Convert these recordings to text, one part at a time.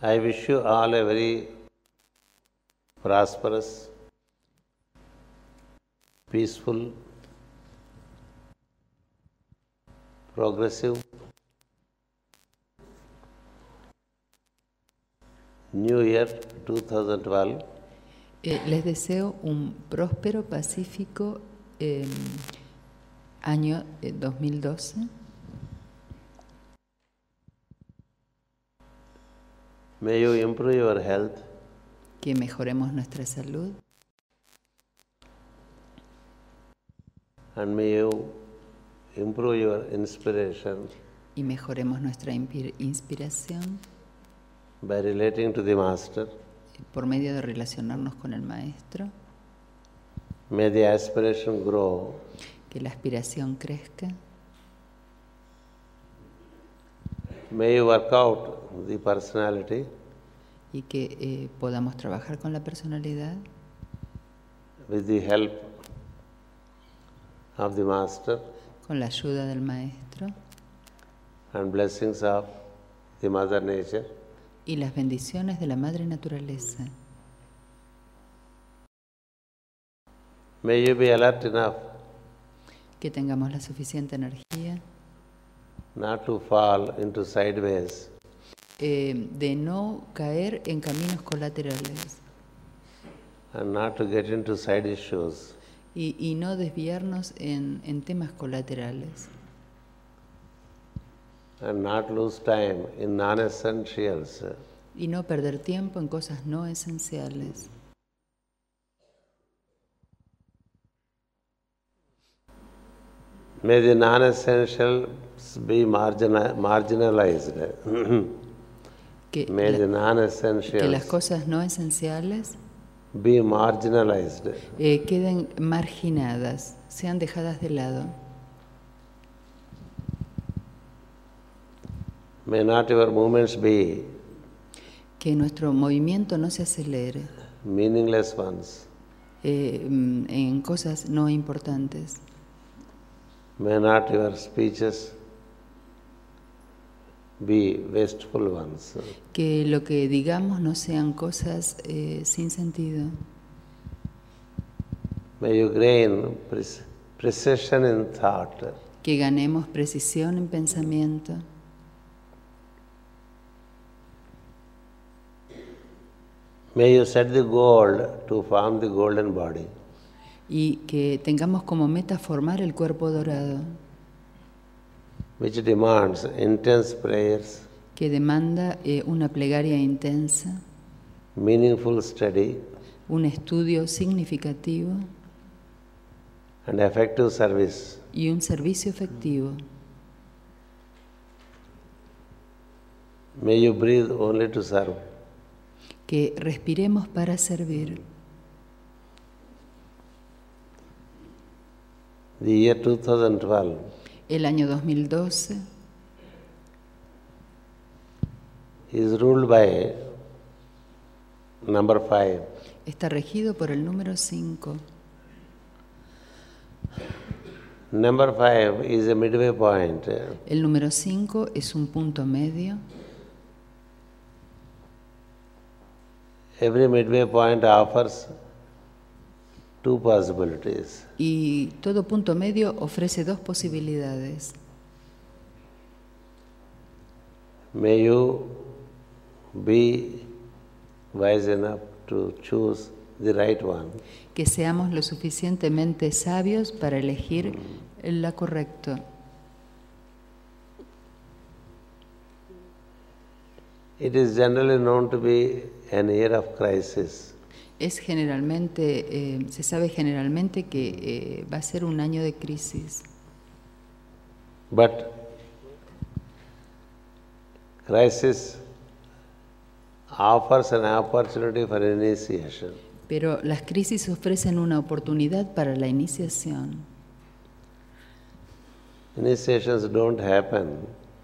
I wish you all a very prosperous, peaceful, progressive New Year 2012. Les deseo un próspero, pacífico año 2012. May you improve your health. Que mejoremos nuestra salud. And may you improve your inspiration. Y mejoremos nuestra inspiración. By relating to the Master. Por medio de relacionarnos con el Maestro. May the aspiration grow. Que la aspiración crezca. May you work out the personality. Y que podamos trabajar con la personalidad. With the help of the Master. Con la ayuda del Maestro. And blessings of the Mother Nature. Y las bendiciones de la Madre Naturaleza. May you be alert enough. Que tengamos la suficiente energía. Not to fall into sideways. De no caer en caminos colaterales. And not to get into side issues. Y no desviarnos en temas colaterales. And not lose time in non-essentials. Y no perder tiempo en cosas no esenciales. May the non-essentials be marginalized. May the non-essentials que las cosas no esenciales be marginalized. Queden marginadas, sean dejadas de lado. May not your movements be que nuestro movimiento no se acelere. Meaningless ones. En cosas no importantes. May not your speeches be wasteful ones. Que lo que digamos no sean cosas sin sentido. May you gain precision in thought. Que ganemos precisión en pensamiento. May you set the goal to form the golden body. Y que tengamos como meta formar el cuerpo dorado. Which demands intense prayers. Que demanda una plegaria intensa. Meaningful study. Un estudio significativo. And effective service. Y un servicio efectivo. May you breathe only to serve. Que respiremos para servir. The year 2012. El año 2012 is ruled by number 5. Está regido por el número 5. Number 5 is a midway point. El número 5 es un punto medio. Every midway point offers two possibilities. Y todo punto medio ofrece dos posibilidades. May you be wise enough to choose the right one. Que seamos lo suficientemente sabios para elegir la correcta. It is generally known to be an year of crisis. Es generalmente, se sabe generalmente que va a ser un año de crisis. But crisis offers an opportunity for initiation. Pero las crisis ofrecen una oportunidad para la iniciación. Initiations don't happen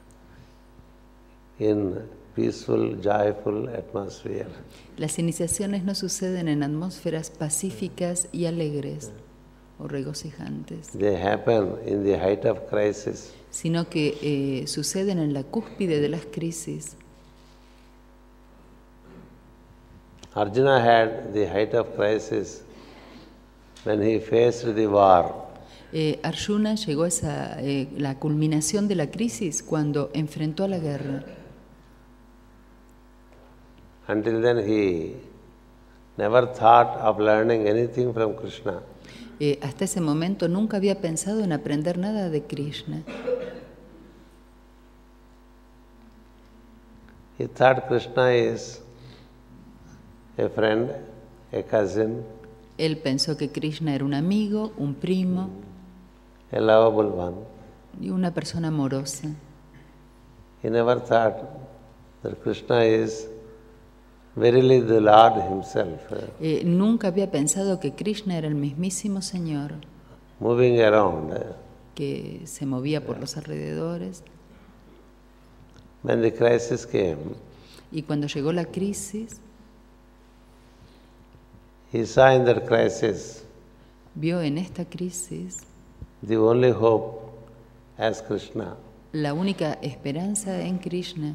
in peaceful, joyful atmosphere. Las iniciaciones no suceden en atmósferas pacíficas y alegres o regocijantes. They happen in the height of crisis. Sino que suceden en la cúspide de las crisis. Arjuna had the height of crisis when he faced the war. Arjuna llegó a la culminación de la crisis cuando enfrentó a la guerra. Until then he never thought of learning anything from Krishna. Hasta ese momento nunca había pensado en aprender nada de Krishna. He thought Krishna is a friend, a cousin, Él pensó que Krishna era un amigo, un primo a lovable one. y una persona amorosa. He never thought that Krishna is verily the Lord himself, Nunca había pensado que Krishna era el mismísimo Señor moving around. que se movía por los alrededores. When the crisis came, Y cuando llegó la crisis, he saw in that crisis vio en esta crisis the only hope as Krishna. la única esperanza en Krishna.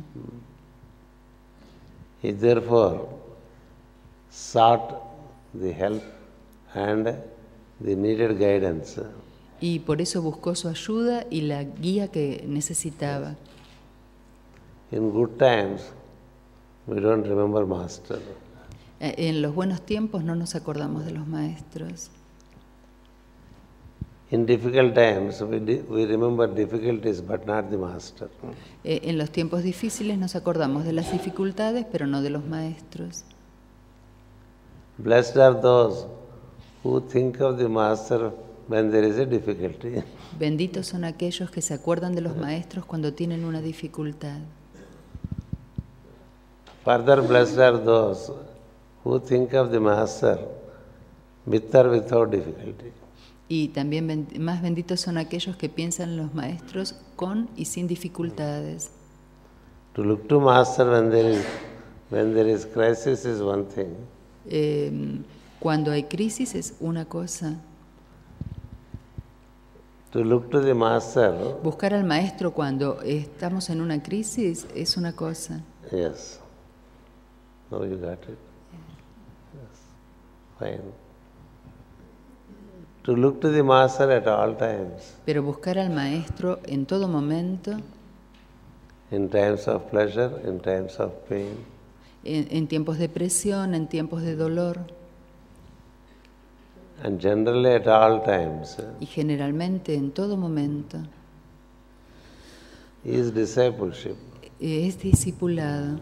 He therefore sought the help and the needed guidance. Y por eso buscó su ayuda y la guía que necesitaba. In good times, we don't remember master. En los buenos tiempos no nos acordamos de los maestros. In difficult times, we remember difficulties, but not the master. En los tiempos difíciles nos acordamos de las dificultades, pero no de los maestros. Blessed are those who think of the master when there is a difficulty. Benditos son aquellos que se acuerdan de los maestros cuando tienen una dificultad. Further, blessed are those who think of the master with or without difficulty. Y también más benditos son aquellos que piensan en los maestros con y sin dificultades. To look to master when there is crisis is one thing. Cuando hay crisis es una cosa. To look to the master, Buscar al maestro cuando estamos en una crisis es una cosa. yes. Now you got it. Yes. Fine. To look to the master at all times, Pero buscar al maestro en todo momento, in times of pleasure, in times of pain, en tiempos de presión, en tiempos de dolor, and generally at all times, y generalmente en todo momento, is discipleship. es discipulado.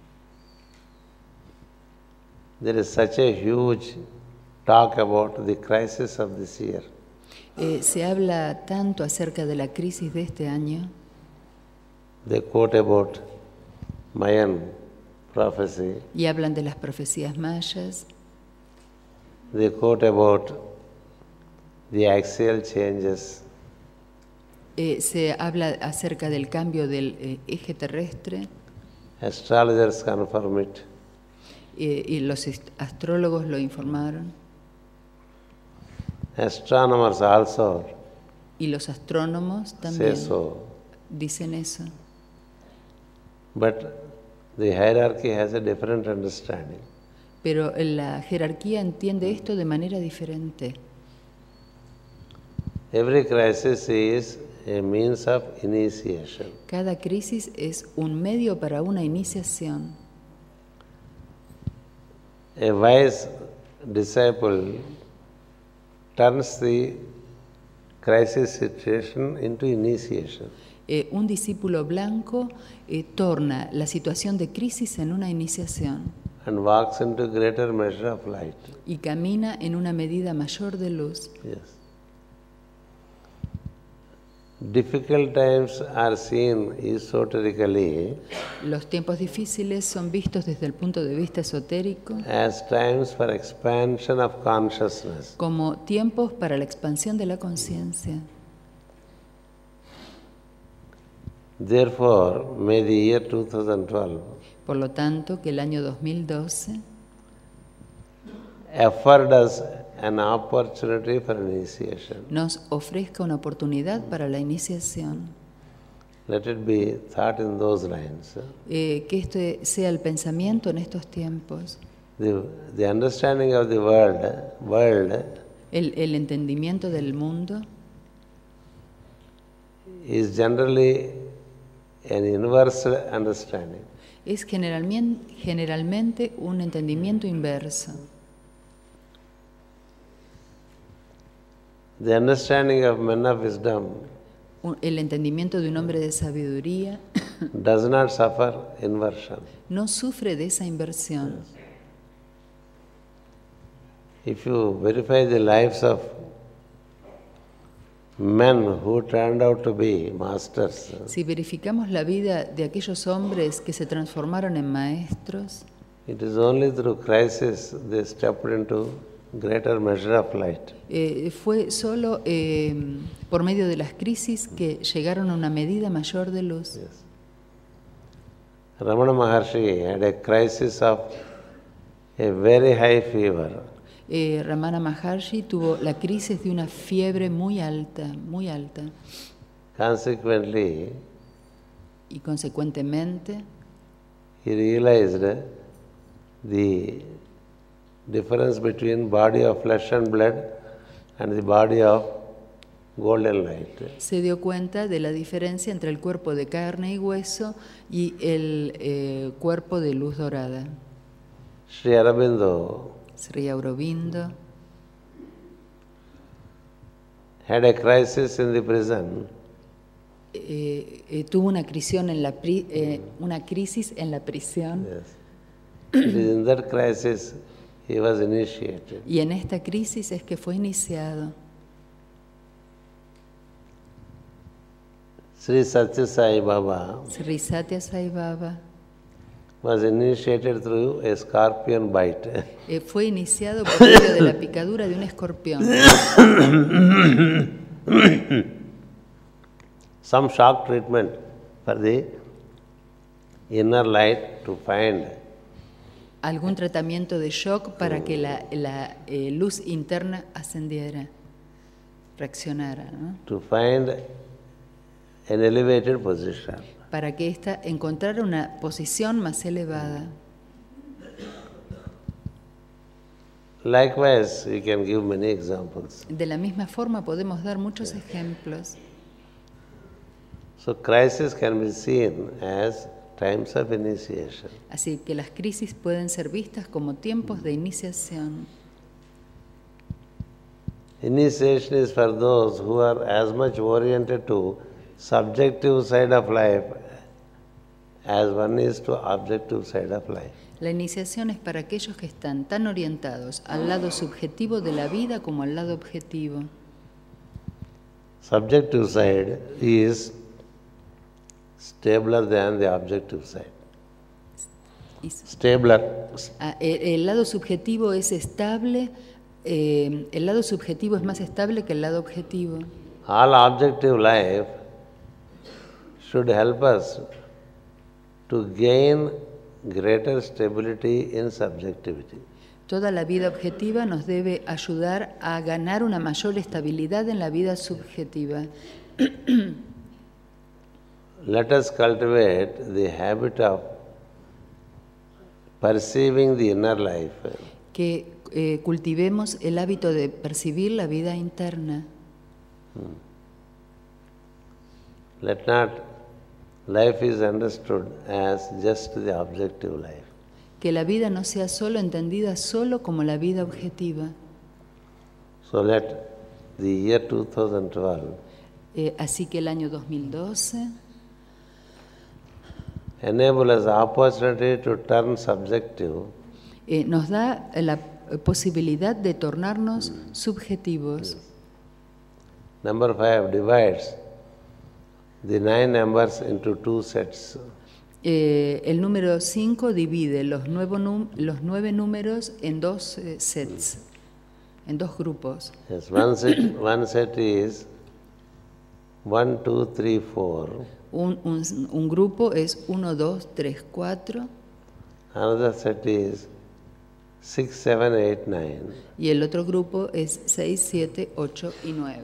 There is such a huge talk about the crisis of this year. Se habla tanto acerca de la crisis de este año. They quote about Mayan prophecy. Y hablan de las profecías mayas. They quote about the axial changes. Se habla acerca del cambio del eje terrestre. Astrologers confirm it. Y los astrólogos lo informaron. Astronomers also Y los astrónomos también say so. dicen eso. But the hierarchy has a different understanding. Pero la jerarquía entiende esto de manera diferente. Every crisis is a means of initiation. Cada crisis es un medio para una iniciación. A wise disciple turns the crisis situation into initiation. Un discípulo blanco torna la situación de crisis en una iniciación And walks into greater measure of light. y camina en una medida mayor de luz. Yes. Difficult times are seen esoterically Los tiempos difíciles son vistos desde el punto de vista esotérico as times for expansion of consciousness. como tiempos para la expansión de la conciencia. Therefore, may the year 2012 Por lo tanto, que el año 2012 afford us an opportunity for initiation. nos ofrezca una oportunidad para la iniciación. Let it be thought in those lines. Que este sea el pensamiento en estos tiempos. The understanding of the world El entendimiento del mundo is generally an universal understanding. es generalmente un entendimiento inverso. The understanding of men of wisdom El entendimiento de un hombre de sabiduría does not suffer inversion. no sufre de esa inversión. If you verify the lives of men who turned out to be masters, Si verificamos la vida de aquellos hombres que se transformaron en maestros, it is only through crisis they stepped into greater measure of light. fue solo por medio de las crisis que llegaron a una medida mayor de luz. Yes. Ramana Maharshi had a crisis of a very high fever. Ramana Maharshi tuvo la crisis de una fiebre muy alta, muy alta. Consequently, Y consecuentemente, he realized the difference between body of flesh and blood and the body of golden light. se dio cuenta de la diferencia entre el cuerpo de carne y hueso y el cuerpo de luz dorada. Sri Aurobindo Sri Aurobindo had a crisis in the prison. tuvo una crisis en la prisión. Yes. It is in that crisis he was initiated. Y en esta crisis es que fue iniciado. Sri Satya Sai Baba Sri Satya Sai Baba was initiated through a scorpion bite. fue iniciado por medio de la picadura de un escorpión. Some shock treatment for the inner light to find. Algún tratamiento de shock para que la luz interna ascendiera, reaccionara, ¿no? To find an elevated position. Para que ésta encontrara una posición más elevada. Likewise, we can give many examples. De la misma forma podemos dar muchos ejemplos. So crisis can be seen as times of initiation. Así que las crisis pueden ser vistas como tiempos de iniciación. Initiation is for those who are as much oriented to subjective side of life as one is to objective side of life. La iniciación es para aquellos que están tan orientados al lado subjetivo de la vida como al lado objetivo. Subjective side is stabler than the objective side. Stabler. El lado subjetivo es estable, el lado subjetivo es más estable que el lado objetivo. All objective life should help us to gain greater stability in subjectivity. Toda la vida objetiva nos debe ayudar a ganar una mayor estabilidad en la vida subjetiva. Let us cultivate the habit of perceiving the inner life. Que cultivemos el hábito de percibir la vida interna. Let not life is understood as just the objective life. Que la vida no sea solo entendida solo como la vida objetiva. So let the year 2012 Así que el año 2012 enable us the opportunity to turn subjective nos da la posibilidad de tornarnos subjetivos. Number 5 divides the 9 numbers into 2 sets. El número 5 divide los 9 números en dos sets, en dos grupos. Yes, one set is 1, 2, 3, 4. Un grupo es 1, 2, 3, 4. Another set is 6, 7, 8, 9. Y el otro grupo es 6, 7, 8 y 9.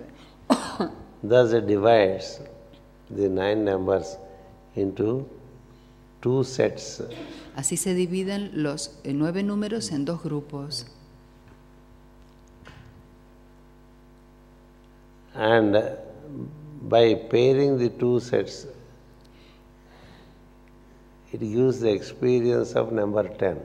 Thus it divides the 9 numbers into 2 sets. Así se dividen los 9 números en 2 grupos. And by pairing the 2 sets, it gives the experience of number 10.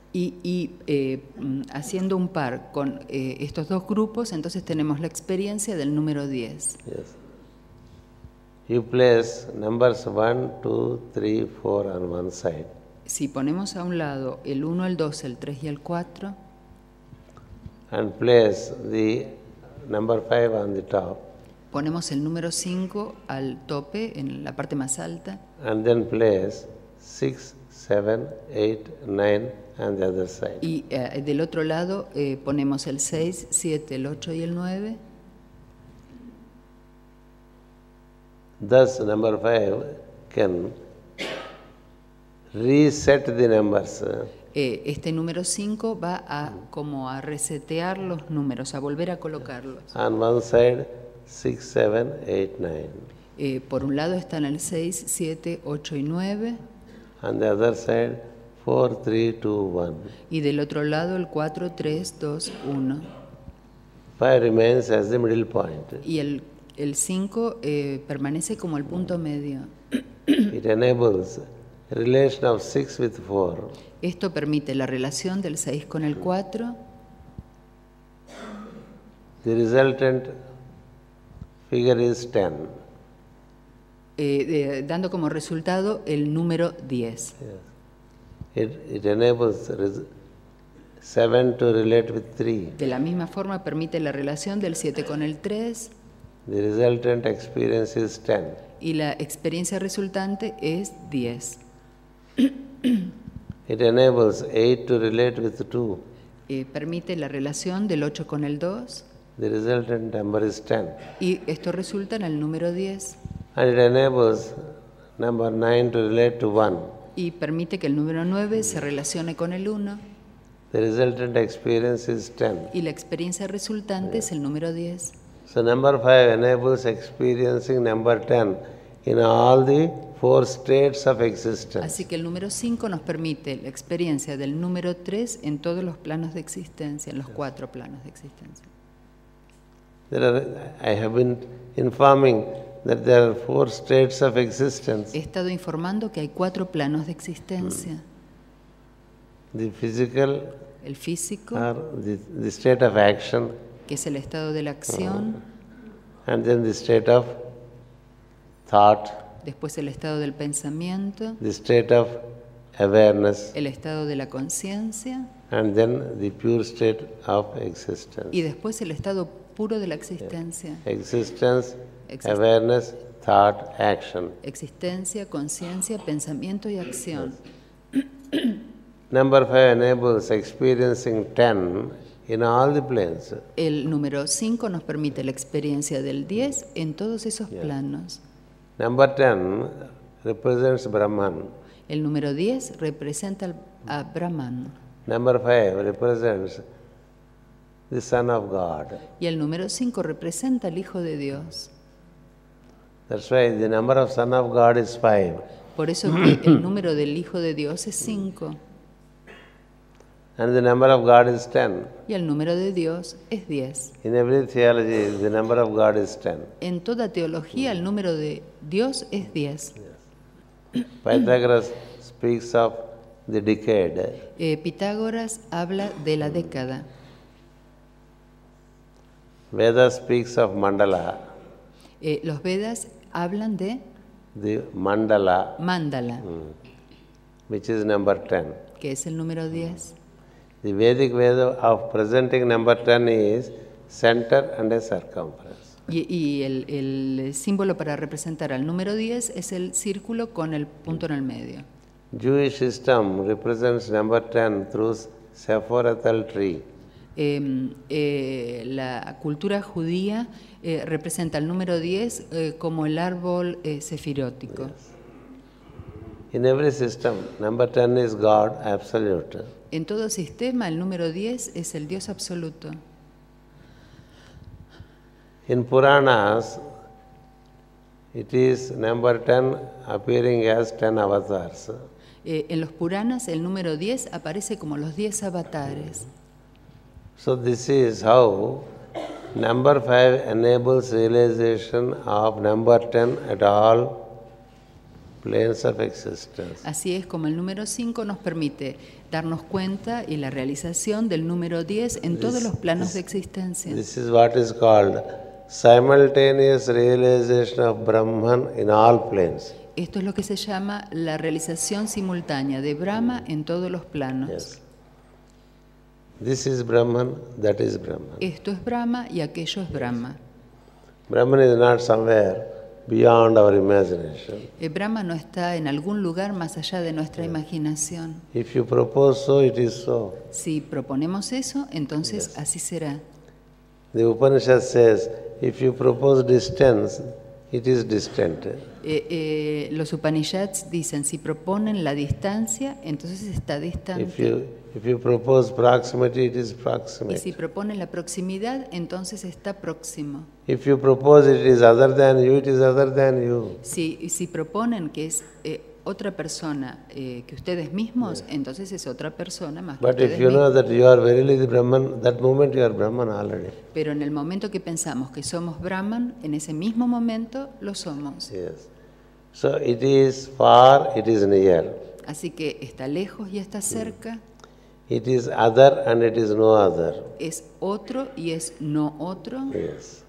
Haciendo un par con estos 2 grupos, entonces tenemos la experiencia del número 10. Yes. You place numbers 1, 2, 3, 4 on one side. Si ponemos a un lado el 1, el 2, el 3 y el 4, and place the number 5 on the top, ponemos el número 5 al tope, en la parte más alta, and then place 6, 7, 8, 9 on the other side. y del otro lado ponemos el 6, 7, el 8 y el 9. Thus, number 5 can reset the numbers. Este número 5 va como a resetear los números, a volver a colocarlos. On one side, 6, 7, 8, 9. Por un lado están el 6, 7, 8 y 9. On the other side, 4, 3, 2, 1. Y del otro lado el 4, 3, 2, 1. 5 remains as the middle point. Y el 5 permanece como el punto medio. It enables relation of 6 with 4. Esto permite la relación del 6 con el 4. The resultant figure is 10. Dando como resultado el número 10. Yes. It enables 7 to relate with 3. De la misma forma permite la relación del 7 con el 3. The resultant experience is 10. Y la experiencia resultante es 10. It enables 8 to relate with 2. Permite la relación del 8 con el 2. The resultant number is 10. Y esto resulta en el número 10. And it enables number 9 to relate to 1. Y permite que el número 9 se relacione con el 1. The resultant experience is 10. Y la experiencia resultante es el número 10. So number 5 enables experiencing number 10 in all the 4 states of existence. Así que el número 5 nos permite la experiencia del número 3 en todos los planos de existencia, en los 4 planos de existencia. I have been informing that there are 4 states of existence. He estado informando que hay 4 planos de existencia. The physical, El físico, or the state of action, que es el estado de la acción, and then the state of thought, después el estado del pensamiento, the state of awareness, el estado de la conciencia and then the pure state of existence. y después el estado puro de la existencia. Existence, awareness, thought, action. Existencia, conciencia, pensamiento y acción. Number 5 enables experiencing 10 in all the planes. El número 5 nos permite la experiencia del 10 en todos esos planos. Number 10 represents Brahman. El número 10 representa a Brahman. Number 5 represents the Son of God. Y el número 5 representa al Hijo de Dios. That's why the number of Son of God is 5. Por eso que el número del Hijo de Dios es 5. And the number of God is 10. Y el número de Dios es 10. In every theology, the number of God is 10. En toda teología, el número de Dios es 10. Pythagoras speaks of the decade. Pitágoras habla de la década. Veda speaks of mandala. Los Vedas hablan de The mandala, Mandala, which is number 10. que es el número 10. The Vedic way of presenting number 10 is center and a circumference. Y el símbolo para representar al número 10 es el círculo con el punto en el medio. Jewish system represents number 10 through Sephorathal tree. La cultura judía representa el número 10 como el árbol sefirótico. In every system, number 10 is God absolute. En todo sistema, el número 10 es el Dios absoluto. In Puranas, it is number 10 appearing as 10 avatars. En los Puranas el número 10 aparece como los 10 avatares. So this is how number 5 enables realization of number 10 at all planes of existence. Así es como el número 5 nos permite darnos cuenta y la realización del número 10 en todos los planos de existencia. This is what is called simultaneous realization of Brahman in all planes. Esto es lo que se llama la realización simultánea de Brahma en todos los planos. Yes. This is Brahman, that is Brahman. Esto es Brahma y aquello es Brahma. Brahman is not somewhere beyond our imagination. Brahma no está en algún lugar más allá de nuestra imaginación. If you propose so, it is so. Si proponemos eso, entonces así será. The Upanishad says, if you propose distance, it is distant. Los Upanishads dicen, si proponen la distancia, entonces está distante. If you propose proximity, it is Y proximate. si proponen la proximidad, entonces está próximo. If you propose it is other than you, it is other than you. Si proponen que es otra persona que ustedes mismos, entonces es otra persona más que But ustedes if you know mismos. that you are verily the Brahman, that moment you are Brahman already. Pero en el momento que pensamos que somos Brahman, en ese mismo momento lo somos. Yes. So it is far, it is near. Así que está lejos y está cerca, It is other and it is no other. es otro y es no otro, Yes.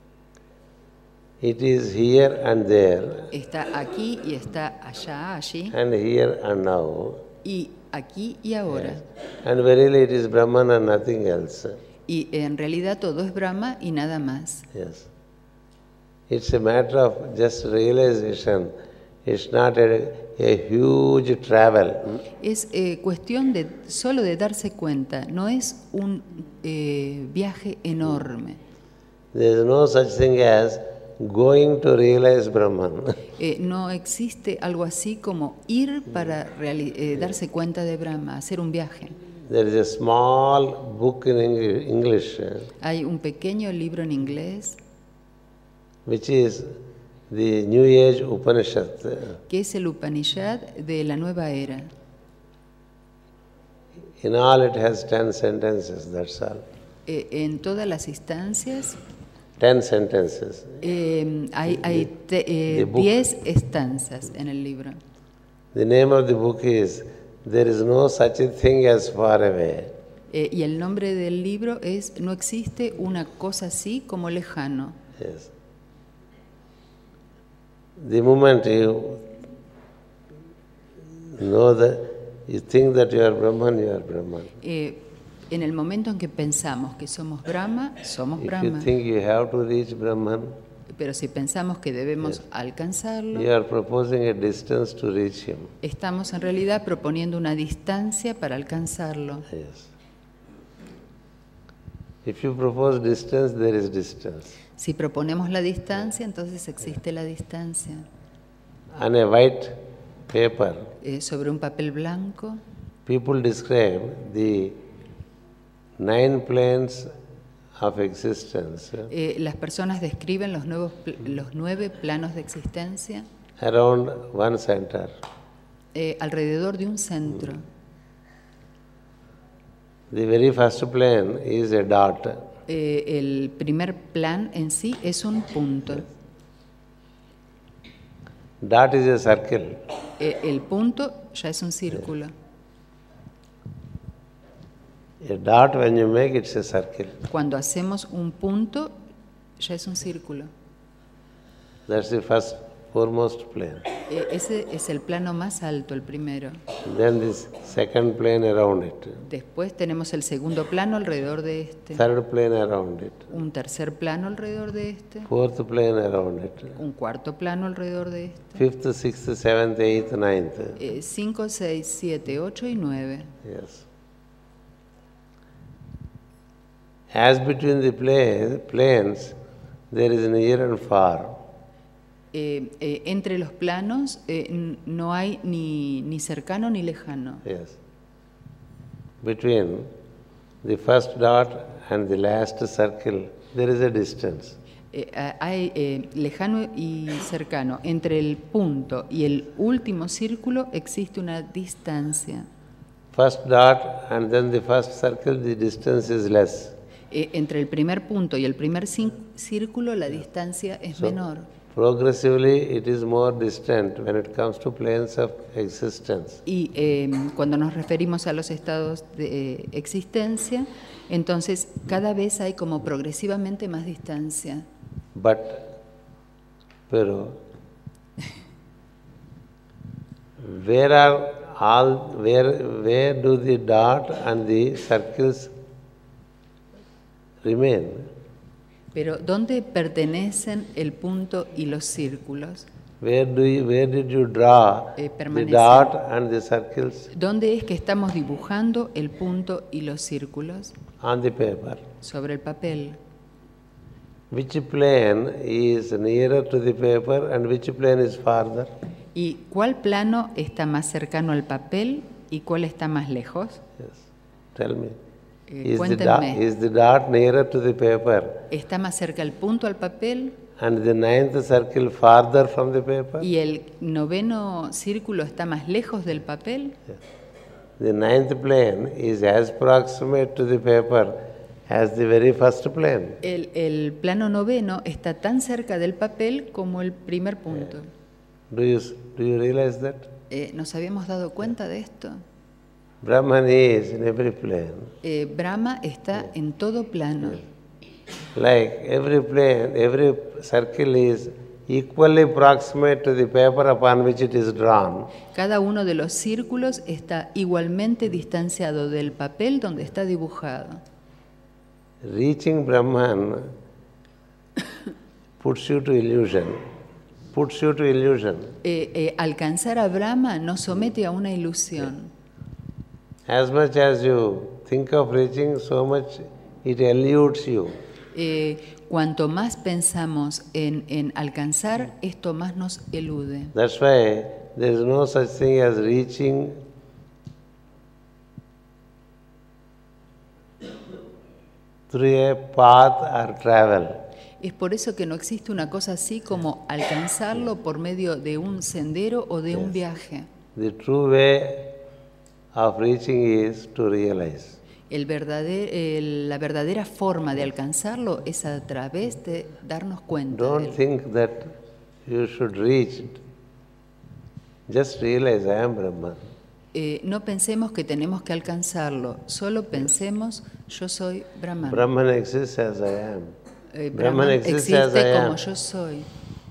It is here and there, está aquí y está allá, allí, and here and now. y aquí y ahora. And verily it is Brahman and nothing else. Y en realidad todo es Brahma y nada más. Yes. It's a matter of just realization. It's not a huge travel. Es cuestión de solo de darse cuenta, no es un viaje enorme. There is no such thing as going to realize Brahman. No existe algo así como ir para darse cuenta de Brahma, hacer un viaje. There is a small book in English, Hay un pequeño libro en inglés which is the New Age Upanishad. que es el Upanishad de la nueva era. In all it has 10 sentences, that's all. En todas las instancias 10 sentences. hay the book. 10 estanzas en el libro. The name of the book is There is no such a thing as far away. Y el nombre del libro es No existe una cosa así como lejano. Yes. The moment you know that you think that you are Brahman, you are Brahman. En el momento en que pensamos que somos Brahma, somos If you Brahma. think you have to reach Brahman, Pero si pensamos que debemos alcanzarlo, you are proposing a distance to reach him. estamos en realidad proponiendo una distancia para alcanzarlo. Yes. If you propose distance, there is distance. Si proponemos la distancia, entonces existe la distancia. On a white paper, Sobre un papel blanco, people describe the 9 planes of existence las personas describen los 9 planos de existencia around one center. alrededor de un centro. The very first plane is a dot. El primer plan en sí es un punto. Dot is a circle. El punto ya es un círculo. A dot, when you make, it's a circle. Cuando hacemos un punto, ya es un círculo. That's the first, foremost plane. Ese es el plano más alto, el primero. Then this second plane around it. Después tenemos el segundo plano alrededor de este. Third plane around it. Un tercer plano alrededor de este. Fourth plane around it. Un cuarto plano alrededor de este. Fifth, sixth, seventh, eighth, ninth. 5, 6, 7, 8 y 9. Yes. As between the planes, there is near and far. Entre los planos no hay ni cercano ni lejano. Yes. Between the first dot and the last circle, there is a distance. Hay lejano y cercano. Entre el punto y el último círculo existe una distancia. First dot and then the first circle, the distance is less. Entre el primer punto y el primer círculo la distancia es menor. Progressively it is more distant when it comes to planes of existence. Y cuando nos referimos a los estados de existencia, entonces cada vez hay como progresivamente más distancia. Pero where do the dot and the circles remain? Pero ¿dónde pertenecen el punto y los círculos? Where did you draw the dot and the circles? ¿Dónde es que estamos dibujando el punto y los círculos? On the paper. Sobre el papel. Which plane is nearer to the paper and which plane is farther? ¿Y cuál plano está más cercano al papel y cuál está más lejos? Yes. Tell me. Cuéntenme. Is the dot nearer to the paper? ¿Está más cerca el punto al papel? And the ninth circle farther from the paper? ¿Y el noveno círculo está más lejos del papel? Yes. The ninth plane is as proximate to the paper as the very first plane. El plano noveno está tan cerca del papel como el primer punto. Do you realize that? ¿Nos habíamos dado cuenta de esto? Brahman is in every plane. Brahma está en todo plano. Like every plane, every circle is equally proximate to the paper upon which it is drawn. Cada uno de los círculos está igualmente distanciado del papel donde está dibujado. Reaching Brahman puts you to illusion. Alcanzar a Brahma nos somete a una ilusión. As much as you think of reaching, so much it eludes you. Cuanto más pensamos en alcanzar, esto más nos elude. That's why there is no such thing as reaching through a path or travel. Es por eso que no existe una cosa así como alcanzarlo por medio de un sendero o de un viaje. The true way of reaching is to realize. La verdadera forma de alcanzarlo es a través de darnos cuenta. Don't think that you should reach. Just realize I am Brahman. No pensemos que tenemos que alcanzarlo, solo pensemos yo soy Brahman. Brahman exists as I am. Brahman existe como yo soy.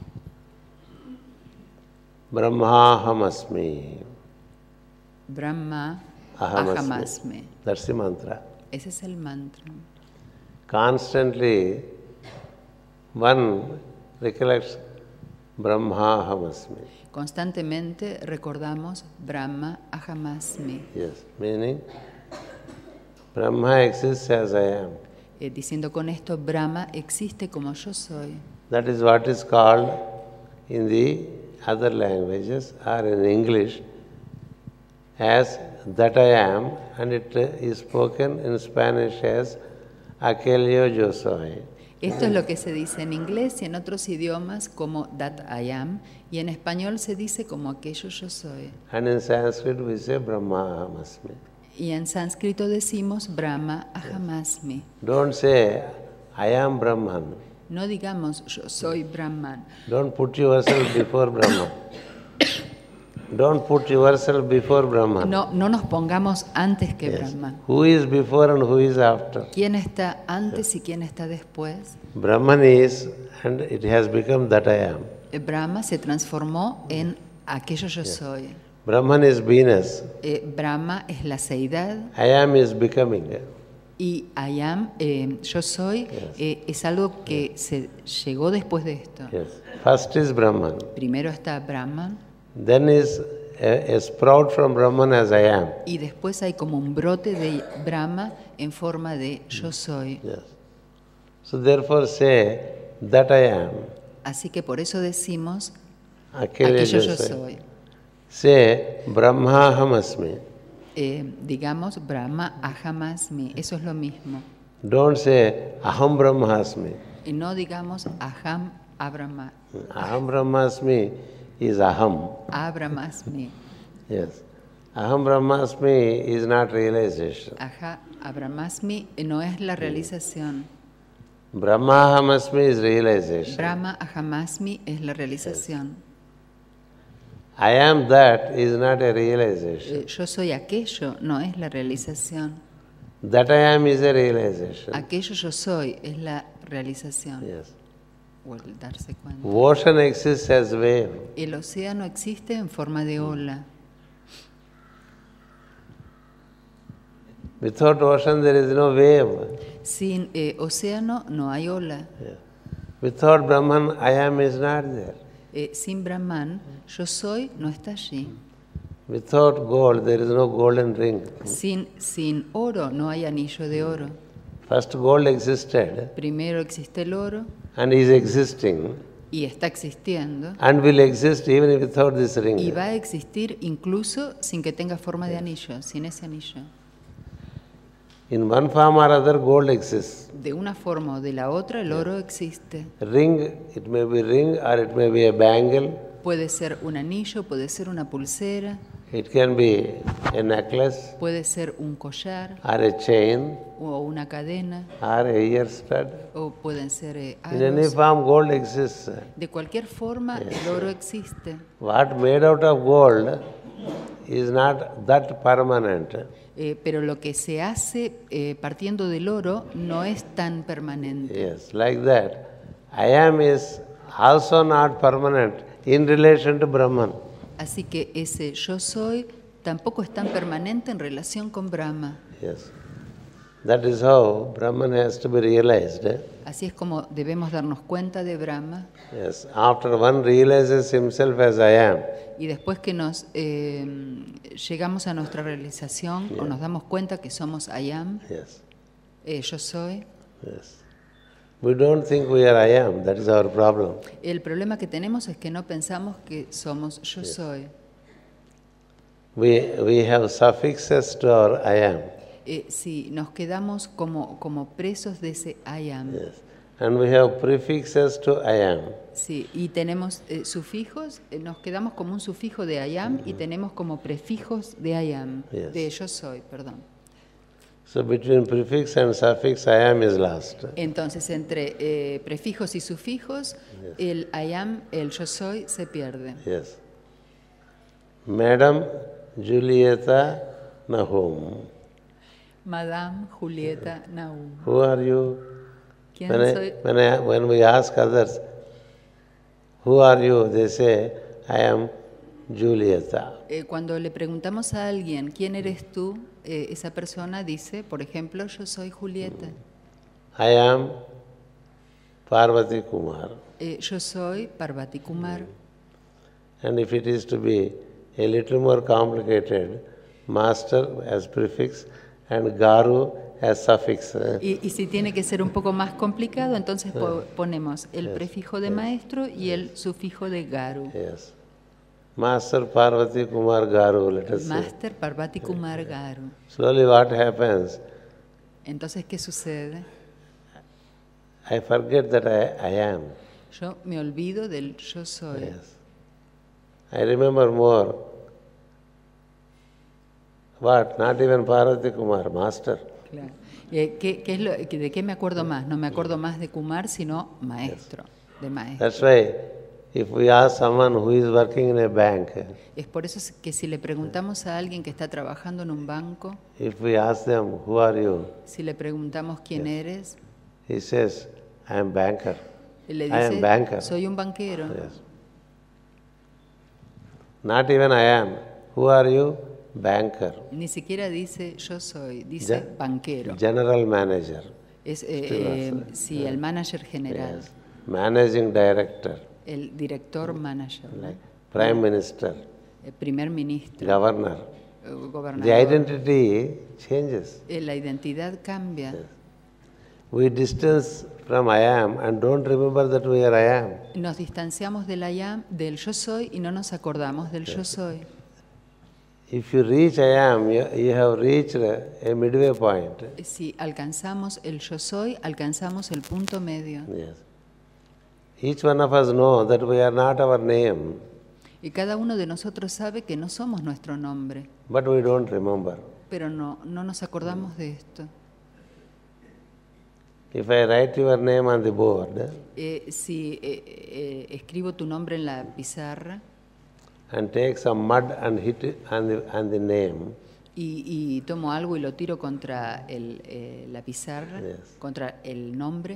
Brahmahamasmi. Brahma ahamasmi. That's the mantra. Ese es el mantra. Constantly one recollects Brahmahamasmi. Constantemente recordamos Brahma ahamasmi. Yes, meaning Brahma exists as I am. Diciendo con esto, Brahma existe como yo soy. That is what is called in the other languages or in English as that I am, and it is spoken in Spanish as aquello yo soy. Esto es lo que se dice en inglés y en otros idiomas como that I am, y en español se dice como aquello yo soy. And in Sanskrit we say Brahmahamasmi. Y en sánscrito decimos Brahma ahamasmi. Don't say I am Brahman. No digamos yo soy Brahman. Don't put yourself before Brahman. Don't put yourself before Brahman. No nos pongamos antes que Brahman. Who is before and who is after? ¿Quién está antes y quién está después? Brahman is, and it has become that I am. Brahma se transformó en aquello yo soy. Brahman is beingness. Brahma es la seidad. I am is becoming. Y I am, yo soy, es algo que se llegó después de esto. Yes. First is Brahman. Primero está Brahman. Then is a sprout from Brahman as I am. Y después hay como un brote de Brahma en forma de yo soy. Yes. So therefore say that I am. Así que por eso decimos Aquello yo soy. Say Brahmahamasmi. Digamos Brahma ahamasmi. Eso es lo mismo. Don't say Aham Brahmasmi. y no digamos aham abrahma, Aham Brahmasmi is aham. abramasmi. Yes. Aham Brahmasmi is not realization. Aha abramasmi no es la realización. Brahmahamasmi is realization. Brahma ahamasmi es la realización. I am that is not a realization. Yo soy aquello no es la realización. That I am is a realization. Aquello yo soy es la realización. Yes. O el darse cuenta. Ocean exists as wave. El océano existe en forma de ola. Without ocean there is no wave. Sin océano no hay ola. Yeah. Without Brahman, I am is not there. Sin Brahman, yo soy no está allí. Without gold, there is no golden ring. Sin oro no hay anillo de oro. First gold existed Primero existe el oro and is existing y está existiendo and will exist even without this ring. y va a existir incluso sin que tenga forma de anillo, sin ese anillo. In one form or other, gold exists. De una forma o de la otra, el oro existe. Ring, it may be ring or it may be a bangle. Puede ser un anillo, puede ser una pulsera, It can be a necklace puede ser un collar or a chain o una cadena, or a ear stud. o pueden ser In any aros. form, gold exists. De cualquier forma, el oro existe. What made out of gold is not that permanent. Pero lo que se hace partiendo del oro no es tan permanente. Yes, like that. I am is also not permanent in relation to Brahman. Así que ese yo soy tampoco es tan permanente en relación con Brahma. Yes. That is how Brahman has to be realized. Así es como debemos darnos cuenta de Brahma. Yes. After one realizes himself as I am, Y después que nos llegamos a nuestra realización o nos damos cuenta que somos I am, yes, yo soy, yes. We don't think we are I am. That is our problem. el problema que tenemos es que no pensamos que somos yo soy. We have suffixes to our I am. Si nos quedamos como presos de ese I am. Yes. And we have prefixes to I am. Sí, y tenemos sufijos, nos quedamos como un sufijo de I am y tenemos como prefijos de I am, Yes. de yo soy, perdón. So between prefix and suffix, I am is lost. Entonces, entre prefijos y sufijos, el I am, el yo soy, se pierde. Yes. Madam Julieta Nahum. Madame Julieta Nahum. Who are you? ¿Quién soy? When we ask others, who are you? They say, I am Julieta. Cuando le preguntamos a alguien, ¿quién eres tú? Esa persona dice, por ejemplo, yo soy Julieta. I am Parvati Kumar. Yo soy Parvati Kumar. And if it is to be a little more complicated, master as prefix and Garu as suffix. Y si tiene que ser un poco más complicado, entonces ponemos el prefijo de maestro y el sufijo de Garu. Yes. Master Parvati Kumar Garu, let us say. Master Parvati Kumar Garu. Slowly what happens? Entonces, ¿qué sucede? I forget that I am. Yo me olvido del yo soy. Yes. I remember more. What? Not even Parvati Kumar, master. Claro. ¿De qué me acuerdo más? No me acuerdo más de Kumar, sino maestro, de maestro. That's why if we ask someone who is working in a bank, Es por eso que si le preguntamos a alguien que está trabajando en un banco, if we ask them, who are you? si le preguntamos quién eres, He says, I am banker. él le I am dice, banker. soy un banquero. Yes. Not even I am. Who are you? Banker. Ni siquiera dice yo soy, dice banquero. General manager. Es sí, el manager general, Yes. Managing director. el director manager, ¿no? Like prime minister. El primer ministro, Governor. The gobernador. identity changes. La identidad cambia. We distance from I am and don't remember that we are I am. Nos distanciamos del I am, del yo soy y no nos acordamos del yo soy. If you reach I am, you have reached a midway point. Si alcanzamos el yo soy, alcanzamos el punto medio. Yes. Each one of us know that we are not our name, Y cada uno de nosotros sabe que no somos nuestro nombre, but we don't remember. pero no nos acordamos de esto. If I write your name on the board Si escribo tu nombre en la pizarra and take some mud and hit it on the name, y tomo algo y lo tiro contra la pizarra, Yes. contra el nombre,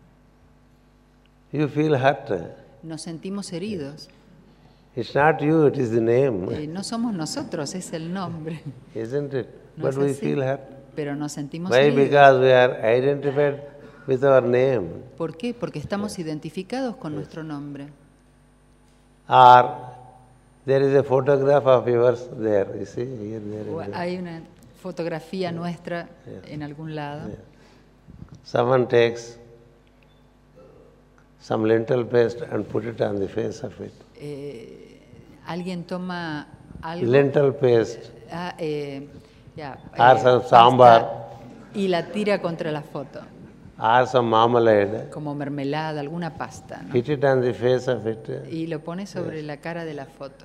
you feel hurt. nos sentimos heridos. It's not you, it is the name, No somos nosotros, es el nombre. isn't it? No But es we así, feel hurt. pero nos sentimos Why? heridos. Because we are identified with our name. ¿Por qué? Porque estamos identificados con nuestro nombre. Or there is a photograph of yours there, you see, here, there, O and there. hay una fotografía nuestra en algún lado. Someone takes some lentil paste and put it on the face of it. Alguien toma algo Lentil paste or some sambar. y la tira contra la foto, or some marmalade, como mermelada, alguna pasta, ¿no? hit it on the face of it. Y lo pone sobre la cara de la foto.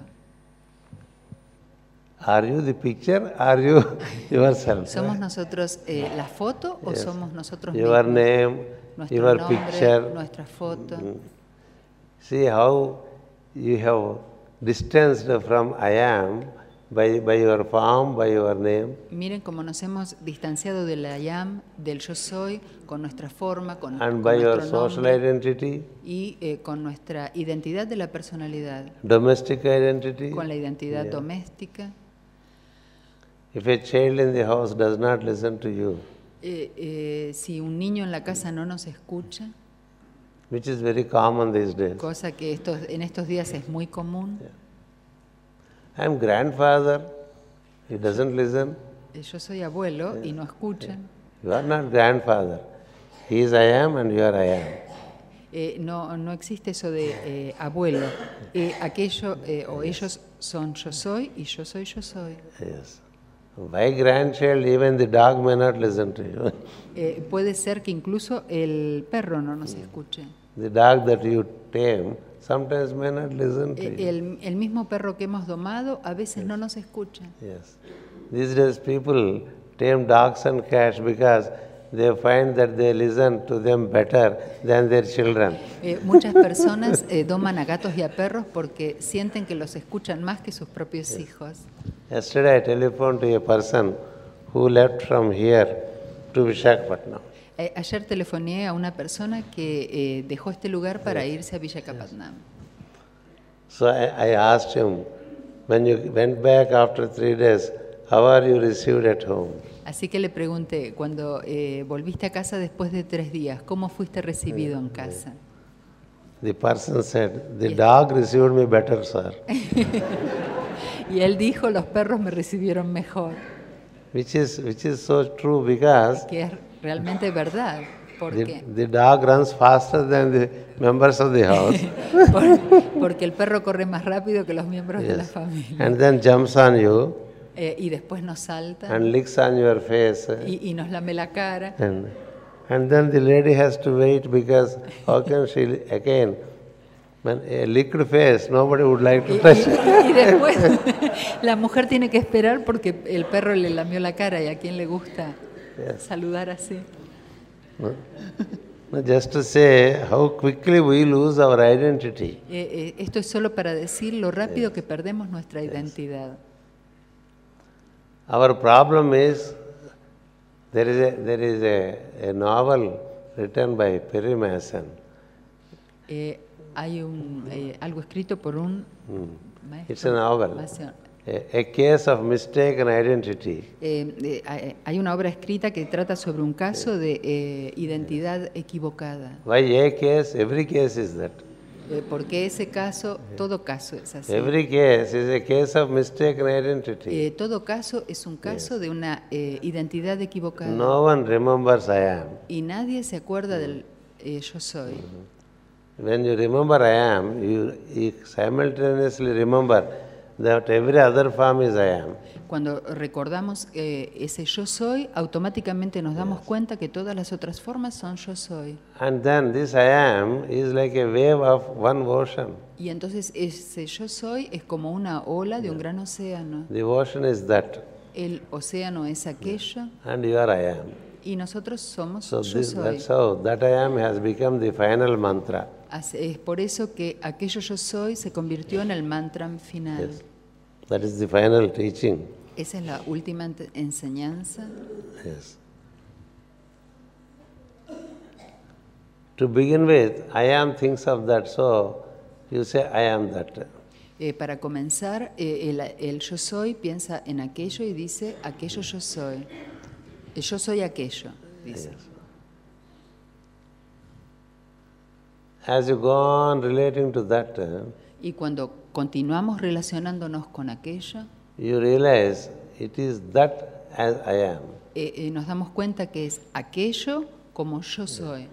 Are you the picture? Are you yourself? ¿Somos nosotros la foto o somos nosotros Your mismos? name, Nuestro your nombre, picture. nuestra foto. See how you have distanced from I am by your form, by your name. Miren cómo nos hemos distanciado del I am, del yo soy, con nuestra forma, con And by your nuestro social nombre identity, y con nuestra identidad de la personalidad, domestic identity. con la identidad doméstica. If a child in the house does not listen to you, Si un niño en la casa no nos escucha, which is very common these days. cosa que en estos días es muy común, I am grandfather, he doesn't listen. yo soy abuelo y no escuchan. You are not grandfather. He is I am and you are I am. No existe eso de abuelo. Aquello o ellos son yo soy y yo soy yo soy. Yes. My grandchild, even the dog may not listen to you. Puede ser que incluso el perro no nos escuche. The dog that you tame sometimes may not listen to you. El mismo perro que hemos domado a veces no nos escucha. Yes. These days people tame dogs and cats because they find that they listen to them better than their children. Muchas personas doman a gatos y a perros porque sienten que los escuchan más que sus propios hijos. Yesterday I telephoned to a person who left from here to Visakhapatnam. Ayer telefoné a una persona que dejó este lugar para irse a Visakhapatnam. So I asked him, when you went back after 3 days, how are you received at home? Así que le pregunté, cuando volviste a casa después de 3 días, ¿cómo fuiste recibido en casa? The person said, the dog received me better, sir. Y él dijo, los perros me recibieron mejor, Which is so true because que es realmente verdad. ¿Por qué? the dog runs faster than the members of the house. Porque el perro corre más rápido que los miembros de la familia. And then jumps on you Y después nos salta and licks on your face. y nos lame la cara. And then the lady has to wait because how can she again? When a licked face, nobody would like to touch. Y después la mujer tiene que esperar porque el perro le lamió la cara y a quién le gusta saludar así. Just to say how quickly we lose our identity. Esto es solo para decir lo rápido que perdemos nuestra identidad. Our problem is there is a novel written by Perry Mason. Hay algo escrito por un It's a novel. maestro. A case of mistaken identity. Hay una obra escrita que trata sobre un caso de identidad equivocada. Why a case? Every case is that. Porque ese caso, todo caso es así. Every case is a case of mistaken identity. Todo caso es un caso de una identidad equivocada. No one remembers I am. Y nadie se acuerda del yo soy. When you remember I am, you simultaneously remember that every other form is I am. Cuando recordamos ese yo soy, automáticamente nos damos cuenta que todas las otras formas son yo soy. And then this I am is like a wave of one ocean. Y entonces ese yo soy es como una ola de un gran océano. The ocean is that, El océano es aquello and you are I am. y nosotros somos So yo soy. that's how that I am has become the final mantra. Es por eso que aquello yo soy se convirtió en el mantra final. Yes. That is the final teaching. Esa es la última enseñanza. Yes. To begin with, I am thinks of that, so you say I am that. Para comenzar, el yo soy piensa en aquello y dice aquello yo soy. Yo soy aquello, dice. Yes. As you go on relating to that, Y cuando continuamos relacionándonos con aquello, you realize it is that as I am. nos damos cuenta que es aquello como yo soy.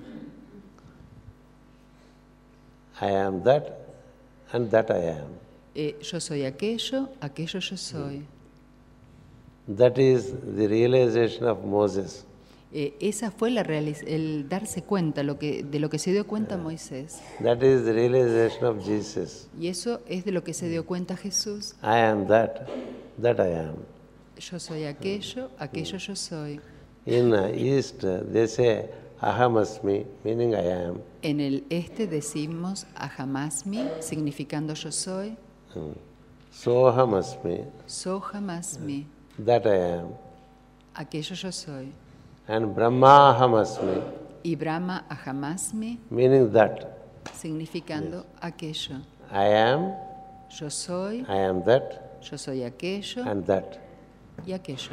I am that and that I am. Yo soy aquello, aquello yo soy. That is the realization of Moses. Esa fue el darse cuenta de lo que se dio cuenta Moisés. That is the realization of Jesus. Y eso es de lo que se dio cuenta Jesús. I am that I am. Yo soy aquello, aquello yo soy. In East, they say Ahamasmi, meaning I am. En el este decimos Ahamasmi, significando yo soy. Sohamasmi, Sohamasmi, that I am. aquello yo soy. And Brahmahamasmi, Y Brahma Ahamasmi, meaning that. significando aquello. I am, Yo soy, I am that, yo soy aquello and that. y aquello.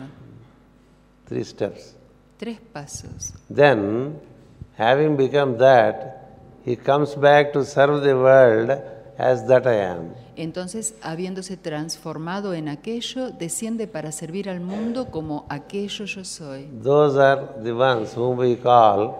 3 steps. 3 pasos. Then, having become that, he comes back to serve the world as that I am. Entonces, habiéndose transformado en aquello, desciende para servir al mundo como aquello yo soy. Those are the ones whom we call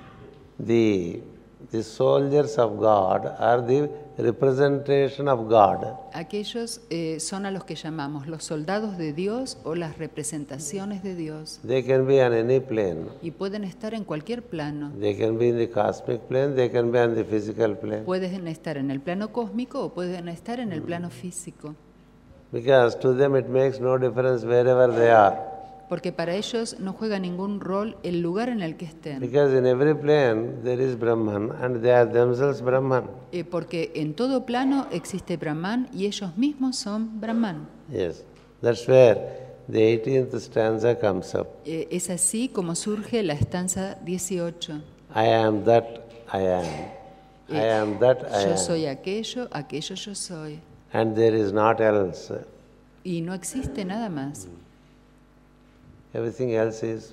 the soldiers of God, or the representation of God. Aquellos son a los que llamamos los soldados de Dios o las representaciones de Dios. They can be on any plane. Y pueden estar en cualquier plano. They can be in the cosmic plane, they can be on the physical plane. Pueden estar en el plano cósmico o pueden estar en el plano físico. Because to them it makes no difference wherever they are. Porque para ellos no juega ningún rol el lugar en el que estén. Because in every plane there is Brahman and they are themselves Brahman. Porque en todo plano existe Brahman y ellos mismos son Brahman. Yes, that's where the 18th stanza comes up. Es así como surge la estanza 18. I am that I am. I am that I Yo am. soy aquello, aquello yo soy. And there is not else. Y no existe nada más. Everything else is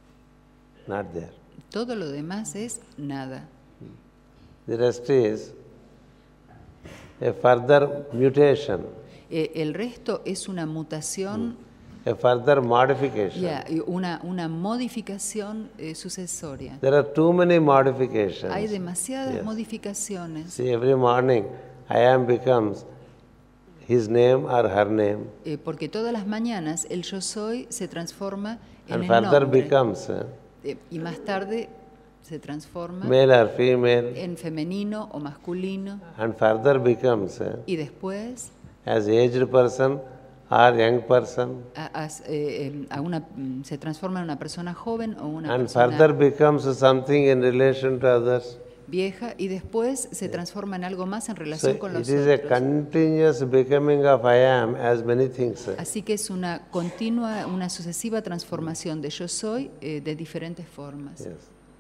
not there. Todo lo demás es nada. The rest is a further mutation, El resto es una mutación, a further modification. y una modificación sucesoria. There are too many modifications. Hay demasiadas Yes. modificaciones. See, every morning I am becomes his name or her name, Porque todas las mañanas el yo soy se transforma en and el further nombre. becomes Y más tarde se transforma male or female, en femenino o masculino. and further becomes Y después as aged person or young person, se transforma en una persona joven o una and persona further becomes something in relation to others. vieja y después se transforma en algo más en relación con So los it is a otros. continuous becoming of I am as many things. Así que es una continua, una sucesiva transformación de yo soy de diferentes formas. Yes.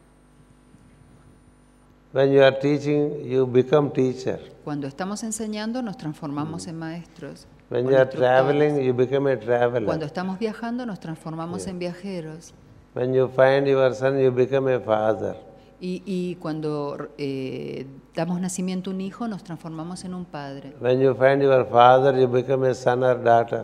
When you are teaching, you become teacher. Cuando estamos enseñando nos transformamos en maestros. When o you are instructores. traveling, you become a traveler. Cuando estamos viajando nos transformamos en viajeros. When you find your son, you become a father. Y cuando damos nacimiento a un hijo nos transformamos en un padre. When you find your father, you become a son or daughter.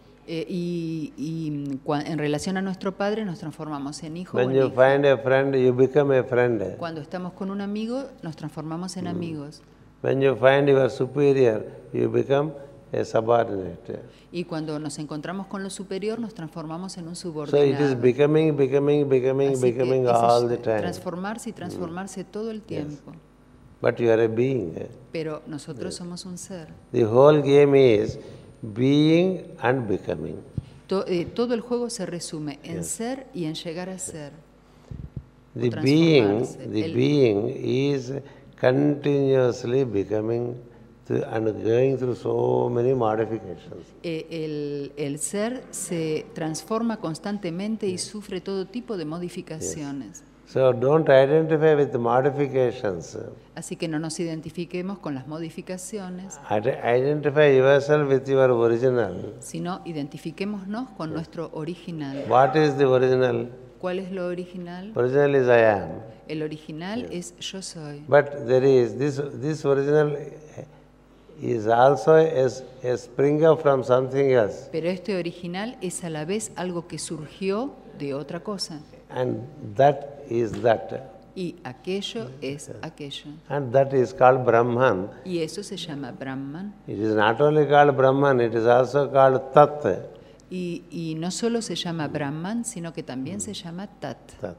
En relación a nuestro padre nos transformamos en hijo o When en you hija. find a friend, you become a friend. Cuando estamos con un amigo nos transformamos en amigos. When you find your superior, you become a subordinate. Y cuando nos encontramos con lo superior, nos transformamos en un So it is subordinado. becoming Así que es all the time. transformarse y transformarse todo el tiempo. But you are a being. Pero nosotros somos un ser. The whole game is being and becoming. Todo el juego se resume en ser y en llegar a ser. The transformarse. being is continuously becoming and going through so many modifications. El ser se transforma constantemente y sufre todo tipo de modificaciones. So don't identify with the modifications. Así que no nos identifiquemos con las modificaciones, Identify yourself with your original. sino identifiquémonos con nuestro original. What is the original? ¿Cuál es lo original? Original is I am. El original es yo soy. But there is this original is also a spring up from something else. Pero este original es a la vez algo que surgió de otra cosa. And that is that. Y aquello es aquello. And that is called Brahman. Y eso se llama Brahman. It is not only called Brahman, it is also called Tat. Y no solo se llama Brahman, sino que también se llama Tat. Tat.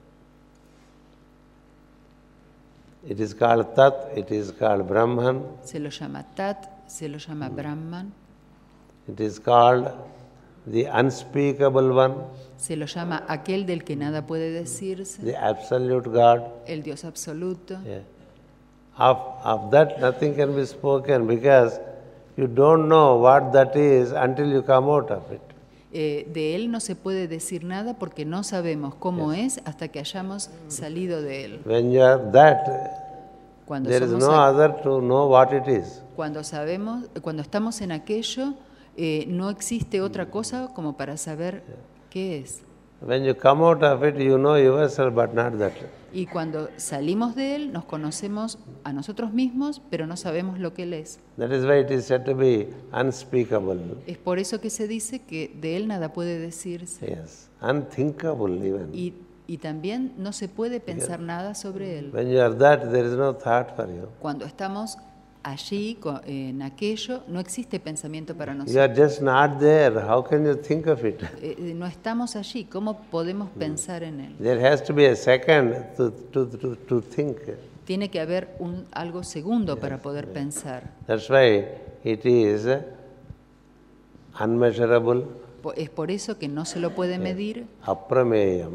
It is called Tat, it is called Brahman, Se lo llama Tat, se lo llama Brahman, it is called the unspeakable one, se lo llama aquel del que nada puede decirse, the absolute God. el Dios absoluto. Yeah. Of that nothing can be spoken because you don't know what that is until you come out of it. De él no se puede decir nada porque no sabemos cómo es hasta que hayamos salido de él. When you are that, Cuando there is somos no a- other to know what it is. cuando estamos en aquello, no existe otra cosa como para saber qué es. When you come out of it, you know yourself, but not that. Y cuando salimos de él, nos conocemos a nosotros mismos, pero no sabemos lo que él es. That is why it is said to be unspeakable. Es por eso que se dice que de él nada puede decirse. Yes, unthinkable even. Y también no se puede pensar nada sobre él. When you are that, there is no thought for you. Cuando estamos allí, en aquello, no existe pensamiento para You nosotros. are just not there. How can you think of it? No estamos allí. ¿Cómo podemos pensar en él? There has to be a second to think. Tiene que haber algo segundo para poder pensar. That's why it is unmeasurable, Es por eso que no se lo puede medir. aprameyam.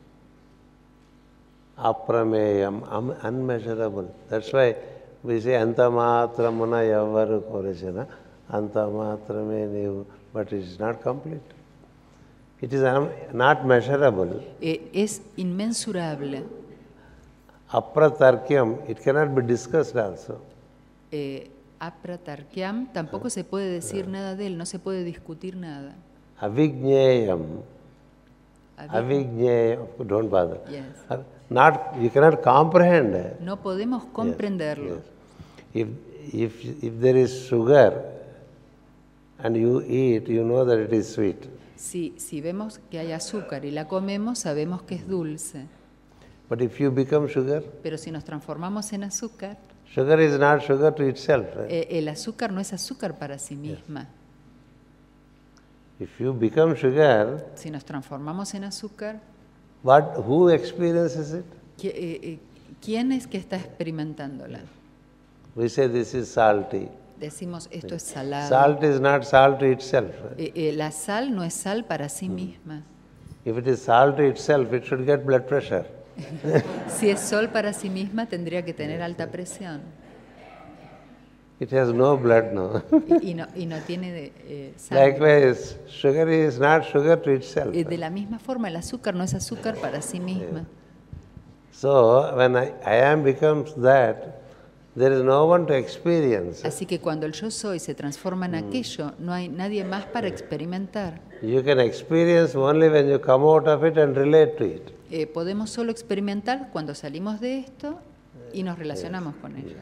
Aprameyam, unmeasurable. That's why we say antamatramana yavaru korachana, antamatrame nevu, but it is not complete. It is not measurable. Es inmensurable. Apratarkyam, it cannot be discussed also. Apratarkyam, tampoco se puede decir nada de él, no se puede discutir nada. Avijñeyam. Avijñeyam, don't bother. Yes. You cannot comprehend. No podemos comprenderlo. Yes. If there is sugar and you eat, you know that it is sweet. Si vemos que hay azúcar y la comemos, sabemos que es dulce. But if you become sugar, Pero si nos transformamos en azúcar, sugar is not sugar to itself. Right? el azúcar no es azúcar para sí misma. If you become sugar, Si nos transformamos en azúcar, who experiences it? ¿quién es que está experimentándola? We say this is salty. Decimos, esto es salado. Salt is not salt to itself. La sal no es sal para sí misma. If it is salt to itself, it should get blood pressure. Si es sol para sí misma, tendría que tener alta presión. It has no blood, no. Y no tiene sangre. Likewise, sugar is not sugar to itself. De la misma forma, el azúcar no es azúcar para sí misma. So, when I am becomes that, there is no one to experience. Así que cuando el yo soy se transforma en aquello, no hay nadie más para experimentar. You can experience only when you come out of it and relate to it. Podemos solo experimentar cuando salimos de esto y nos relacionamos con ello.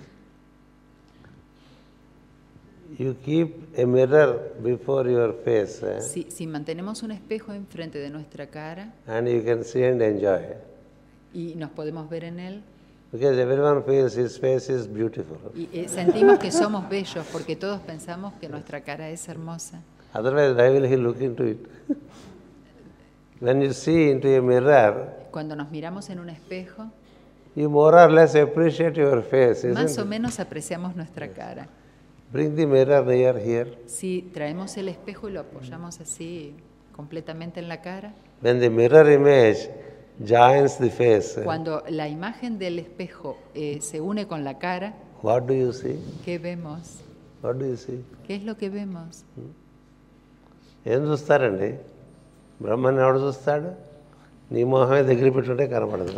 You keep a mirror before your face Si mantenemos un espejo enfrente de nuestra cara and you can see and enjoy. y nos podemos ver en él, Because everyone feels his face is beautiful. Y sentimos que somos bellos porque todos pensamos que nuestra cara es hermosa. Otherwise, why will he look into it? When you see into a mirror, Cuando nos miramos en un espejo, you more or less appreciate your face, más isn't o it? menos apreciamos nuestra cara. Bring the mirror near here. Si traemos el espejo y lo apoyamos así completamente en la cara, When the mirror image joins the face, cuando la imagen del espejo se une con la cara, what do you see? ¿qué vemos? What do you see? ¿Qué es lo que vemos? ఏం చూస్తారండి? బ్రహ్మని ఎవడు చూస్తాడు? నీ మోహమే దగ్గర పెట్టుంటే కనపడదు.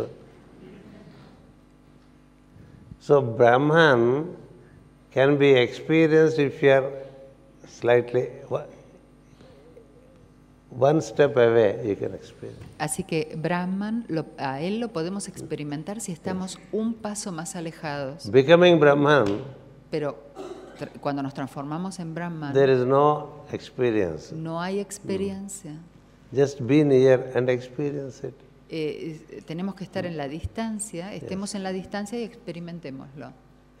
So Brahman can be experienced if you are slightly one step away, you can experience. Así que Brahman, a él lo podemos experimentar si estamos un paso más alejados. Becoming Brahman, Pero cuando nos transformamos en Brahman, there is no experience. no hay experiencia. Just be near and experience it. Tenemos que estar en la distancia, estemos en la distancia y experimentémoslo.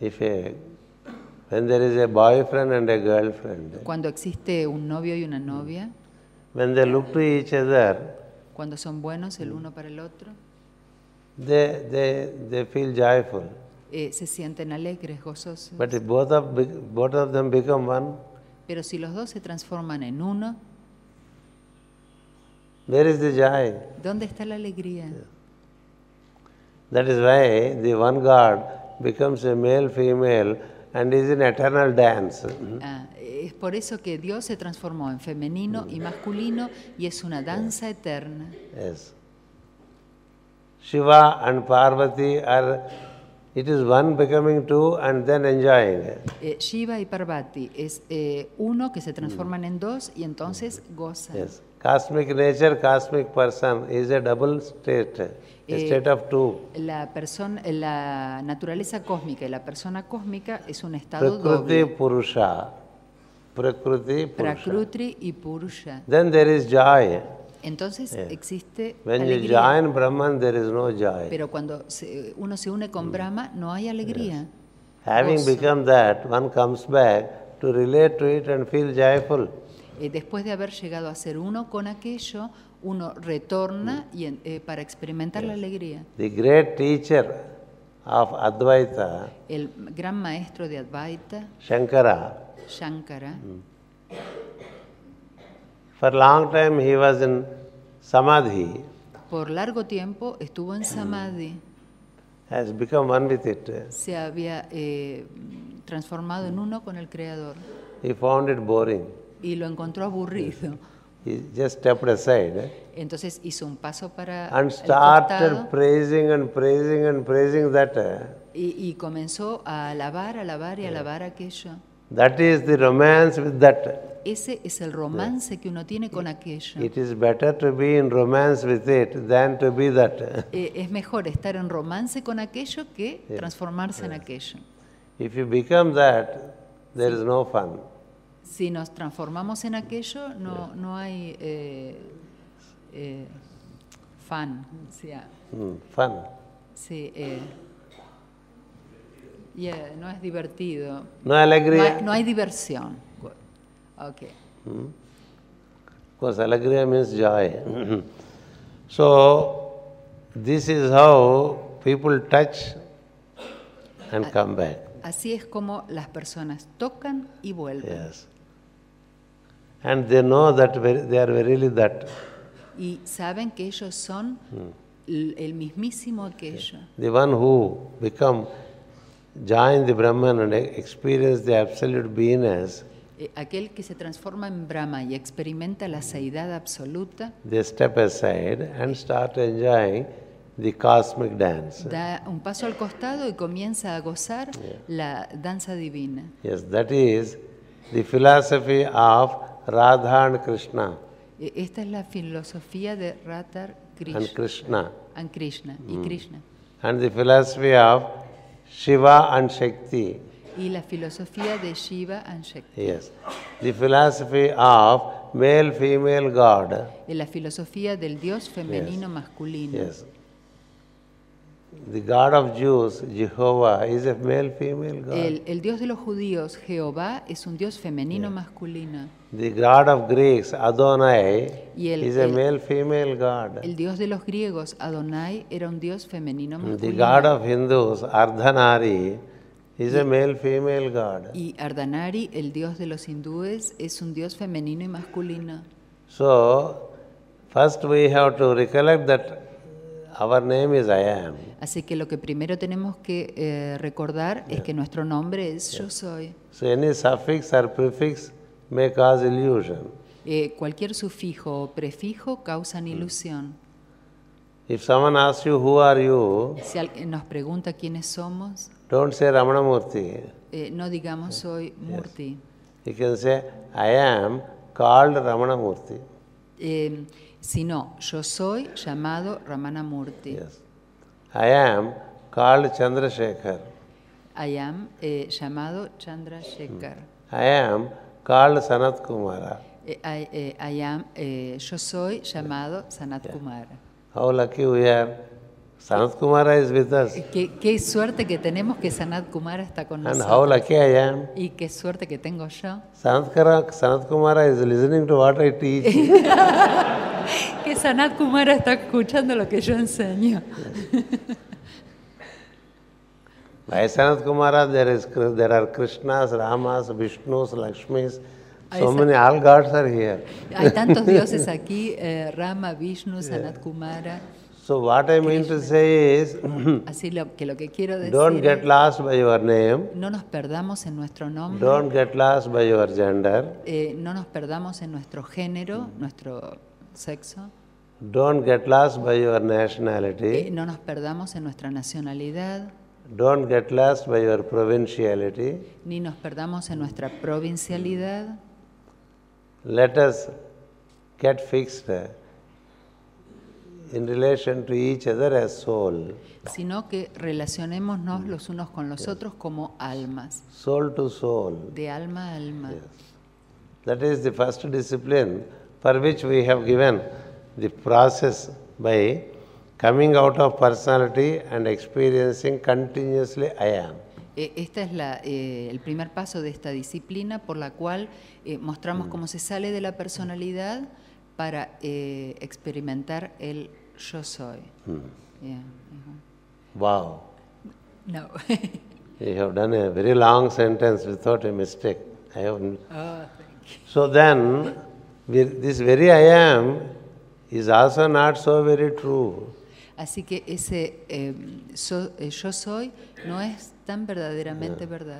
When there is a boyfriend and a girlfriend, Cuando existe un novio y una novia, when they look to each other, cuando son buenos el uno para el otro, they feel joyful. se sienten alegres, gozosos. But if both of them become one, Pero si los dos se transforman en uno, where is the joy? ¿dónde está la alegría? That is why the one God becomes a male, female, and is in eternal dance. Es por eso que Dios se transformó en femenino y masculino y es una danza eterna. Yes. Shiva and Parvati it is one becoming two and then enjoying. Shiva y Parvati es uno que se transforman en dos y entonces gozan. Yes. Cosmic nature, cosmic person is a double state, a state of two. La naturaleza cósmica y la persona cósmica es un estado Prakriti doble. Purusha. Prakriti Purusha. Prakriti y Purusha. Then there is joy. Entonces existe When you alegría. join Brahman, there is no joy. Pero cuando uno se une con Brahma, no hay alegría. Having Gozo. become that, one comes back to relate to it and feel joyful. Después de haber llegado a ser uno con aquello, uno retorna para experimentar la alegría. The great teacher of Advaita, El gran maestro de Advaita, Shankara, Shankara, for a long time he was in Samadhi, por largo tiempo estuvo en Samadhi, has become one with it. se había transformado en uno con el Creador He found it boring. y lo encontró aburrido. He just stepped aside Entonces hizo un paso para and el started costado praising and praising and praising that. y comenzó a alabar y alabar aquello. That is the romance with that. Ese es el romance que uno tiene con aquello. It is better to be in romance with it than to be that. Es mejor estar en romance con aquello que transformarse en aquello. If you become that, there is no fun. Si nos transformamos en aquello, no hay fun. Fun. Sí, no es divertido. No alegría. No hay diversión. Okay. Of course, alegría means joy. So, this is how people touch and come back. Así es como las personas tocan y vuelven. Yes. And they know that they are verily that. Y saben que ellos son el mismísimo aquello. The one who join the Brahman and experience the absolute beingness, Aquel que se transforma en Brahma y experimenta la seidad absoluta, they step aside and start enjoying the cosmic dance. da un paso al costado y comienza a gozar la danza divina. Yes, that is the philosophy of Radha and Krishna. Esta es la filosofía de Radha And Krishna. and Krishna y Krishna. And the philosophy of Shiva and Shakti. Y la filosofía de Shiva and Shakti. Yes. The philosophy of male, female God. La filosofía del Dios femenino masculino. Yes. The God of Jews, Jehovah, is a male-female God. El Dios de los judíos, Jehová, es un Dios femenino masculino. The God of Greeks, Adonai, Y is a male-female God. El Dios de los griegos, Adonai, era un Dios femenino The masculino. God of Hindus, Ardhanari, is a male-female God. Y Ardhanari, el Dios de los hindúes, es un Dios femenino y masculino. So, first we have to recollect that our name is I am. Así que lo que primero tenemos que recordar es que nuestro nombre es Yo Soy. So, any suffix or prefix may cause illusion. Cualquier sufijo o prefijo causan ilusión. If someone asks you, who are you? Si alguien nos pregunta quiénes somos, Don't say Ramanamurti. no digamos soy Murti. You can say, I am called Ramanamurti. Sino, yo soy llamado Ramana Murti. Yes. I am called Chandrasekhar. I am llamado Chandra Shekhar. I am called Sanat Kumara. I am, yo soy llamado Sanat Kumara. How lucky we are. Sanat Kumara is with us. Qué suerte que tenemos que Sanat Kumara está con And how nosotros. lucky I am. Y qué suerte que tengo yo. Sanat Kumara is listening to what I teach. Que Sanat Kumara está escuchando lo que yo enseño. By Sanat Kumara there are Krishnas, Ramas, Vishnus, Lakshmis. So many, all gods are here. Hay tantos dioses aquí, Rama, Vishnu, Sanat Kumara. So what I mean to say is, Así lo que quiero decir don't get lost by your name. no nos perdamos en nuestro nombre, Don't get lost by your gender. no nos perdamos en nuestro género, nuestro sexo, Don't get lost by your nationality. no nos perdamos en nuestra nacionalidad, Don't get lost by your provinciality. ni nos perdamos en nuestra provincialidad. Let us get fixed in relation to each other as soul. Sino que relacionémonos los unos con los otros como almas, Soul to soul. de alma a alma. That is the first discipline for which we have given the process by coming out of personality and experiencing continuously I am. Este es el primer paso de esta disciplina por la cual mostramos cómo se sale de la personalidad para experimentar el yo soy. Yeah. Wow. No. You have done a very long sentence without a mistake. I have. Oh, thank you. So then, this very I am is also not so very true. Así que ese yo soy no es tan verdaderamente verdad.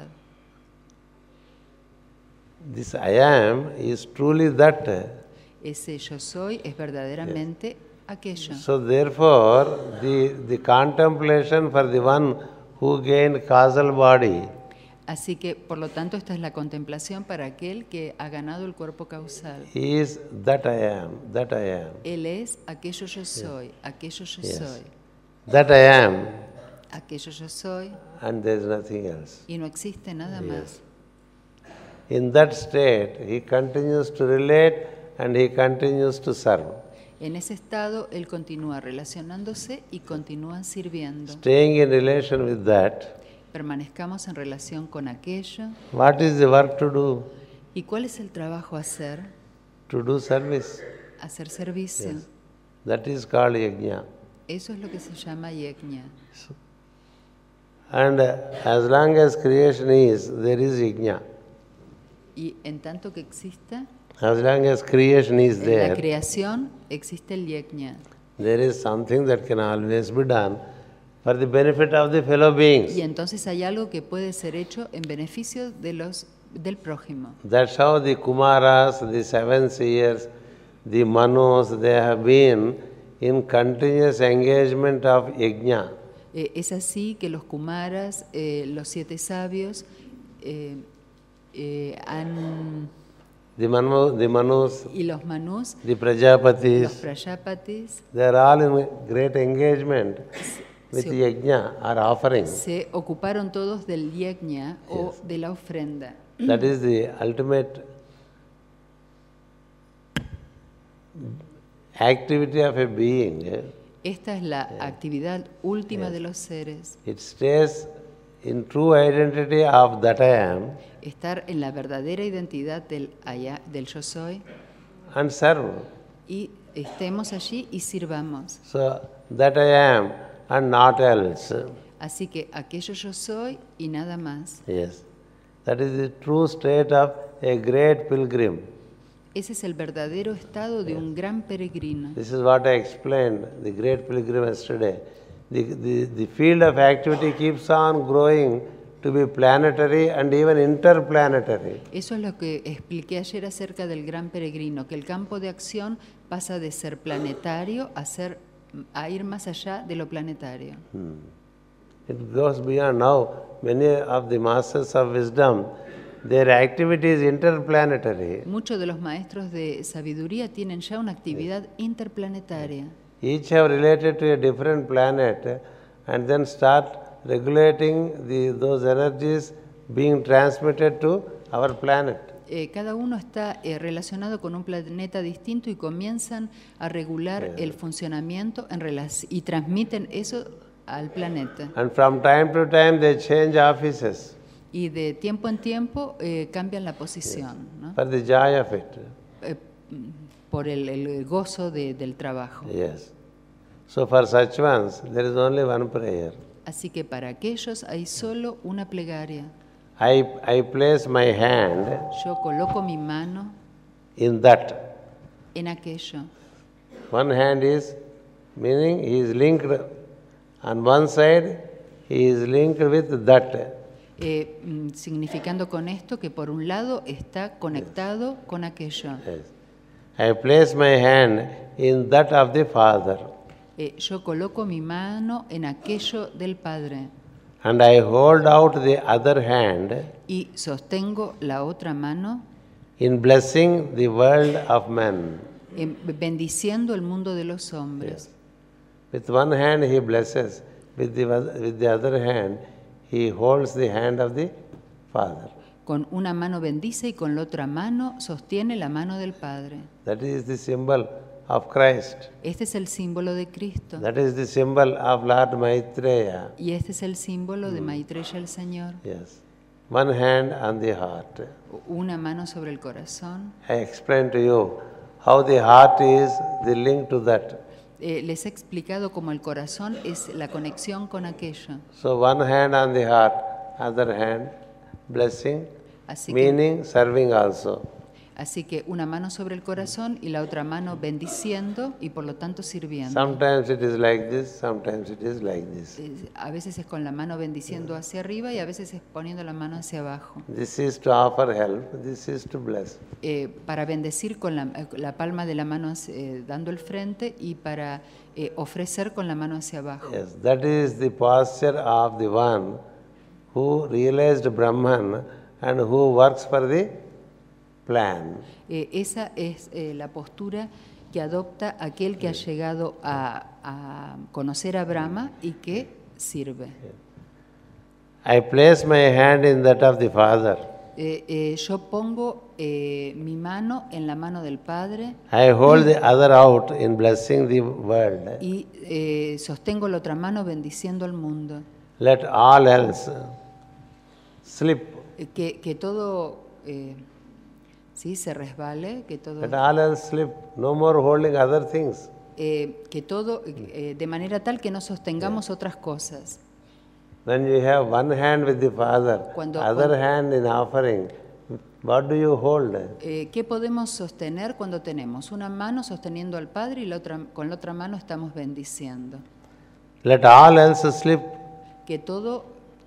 This I am is truly that. Ese yo soy es verdaderamente aquello. So therefore, the contemplation for the one who gained causal body Así que, por lo tanto, esta es la contemplación para aquel que ha ganado el cuerpo causal. is that I am, that I am, Él es aquello yo soy, aquello yo soy, that I am, aquello yo soy, and there is nothing else. y no existe nada más. In that state, he continues to relate and he continues to serve. En ese estado, él continúa relacionándose y continúa sirviendo. Staying in relation with that, Permanezcamos en relación con aquello. what is the work to do? ¿Y cuál es el trabajo a hacer? To do service. Hacer servicio. That is called yajna. Eso es lo que se llama yajna. And as long as creation is, there is yajna. Y en tanto que exista, As long as creation is en la there, creación existe el yajna. there is something that can always be done for the benefit of the fellow beings. Y entonces hay algo que puede ser hecho en beneficio del prójimo. That's how the Kumaras, the seven seers, the Manus, they have been in continuous engagement of yajna. Es así que los Kumaras, los 7 sabios, The Manus, y los Manus, the los Prajapatis, Prajapatis, they are all in great engagement with Sí. yajna or offering. se ocuparon todos del yajna o de la ofrenda. That is the ultimate activity of a being. Esta es la actividad última de los seres. It stays in true identity of that I am Estar en la verdadera identidad del yo soy, and serve. y estemos allí y sirvamos. So that I am and not else. Así que aquello yo soy y nada más. Yes. That is the true state of a great pilgrim. Ese es el verdadero estado de un gran peregrino. This is what I explained, the great pilgrim yesterday. The field of activity keeps on growing to be planetary and even interplanetary. Eso es lo que expliqué ayer acerca del gran peregrino, que el campo de acción pasa de ser planetario a ir más allá de lo planetario. It goes beyond. Now, many of the masters of wisdom, their activity is interplanetary. Muchos de los maestros de sabiduría tienen ya una actividad interplanetaria. Each have related to a different planet and then start regulating those energies being transmitted to our planet. Cada uno está relacionado con un planeta distinto y comienzan a regular el funcionamiento y transmiten eso al planeta. And from time to time they change offices Y de tiempo en tiempo cambian la posición, ¿no? for the joy of it. Por el gozo del trabajo. Yes. So for such ones, there is only one prayer. Así que para aquellos hay solo una plegaria. I place my hand Yo coloco mi mano in that. en aquello. One hand is, meaning he is linked, on one side he is linked with that. Significando con esto que por un lado está conectado con aquello. Yes. I place my hand in that of the Father. Yo coloco mi mano en aquello del Padre. And I hold out the other hand Y sostengo la otra mano in blessing the world of men. Bendiciendo el mundo de los hombres. With one hand he blesses, with the other hand he holds the hand of the Father. Con una mano bendice y con la otra mano sostiene la mano del Padre. That is the symbol of Christ. Este es el símbolo de Cristo. That is the symbol of Lord Maitreya. Y este es el símbolo de Maitreya el Señor. Yes. One hand on the heart. Una mano sobre el corazón. I explained to you how the heart is the link to that. Les he explicado cómo el corazón es la conexión con aquello. So one hand on the heart, other hand blessing, meaning serving also. Así que una mano sobre el corazón y la otra mano bendiciendo y por lo tanto sirviendo. Sometimes it is like this, sometimes it is like this. A veces es con la mano bendiciendo hacia arriba y a veces es poniendo la mano hacia abajo. This is to offer help, this is to bless. Para bendecir con la palma de la mano dando el frente y para ofrecer con la mano hacia abajo. Yes, that is the posture of the one who realized Brahman and who works for the plan. Esa es la postura que adopta aquel que ha llegado a conocer a Brahma y que sirve. I place my hand in that of the Father. Yo pongo mi mano en la mano del Padre. I hold the other out in blessing the world. Y sostengo la otra mano bendiciendo al mundo. Let all else slip. Que todo sí se resbale, que todo. Let all else slip. No more holding other things. Que todo de manera tal que no sostengamos otras cosas. When you have one hand with the Father, other hand in offering, what do you hold? ¿Qué podemos sostener cuando tenemos una mano sosteniendo al Padre y con la otra mano estamos bendiciendo? Let all else slip. Que todo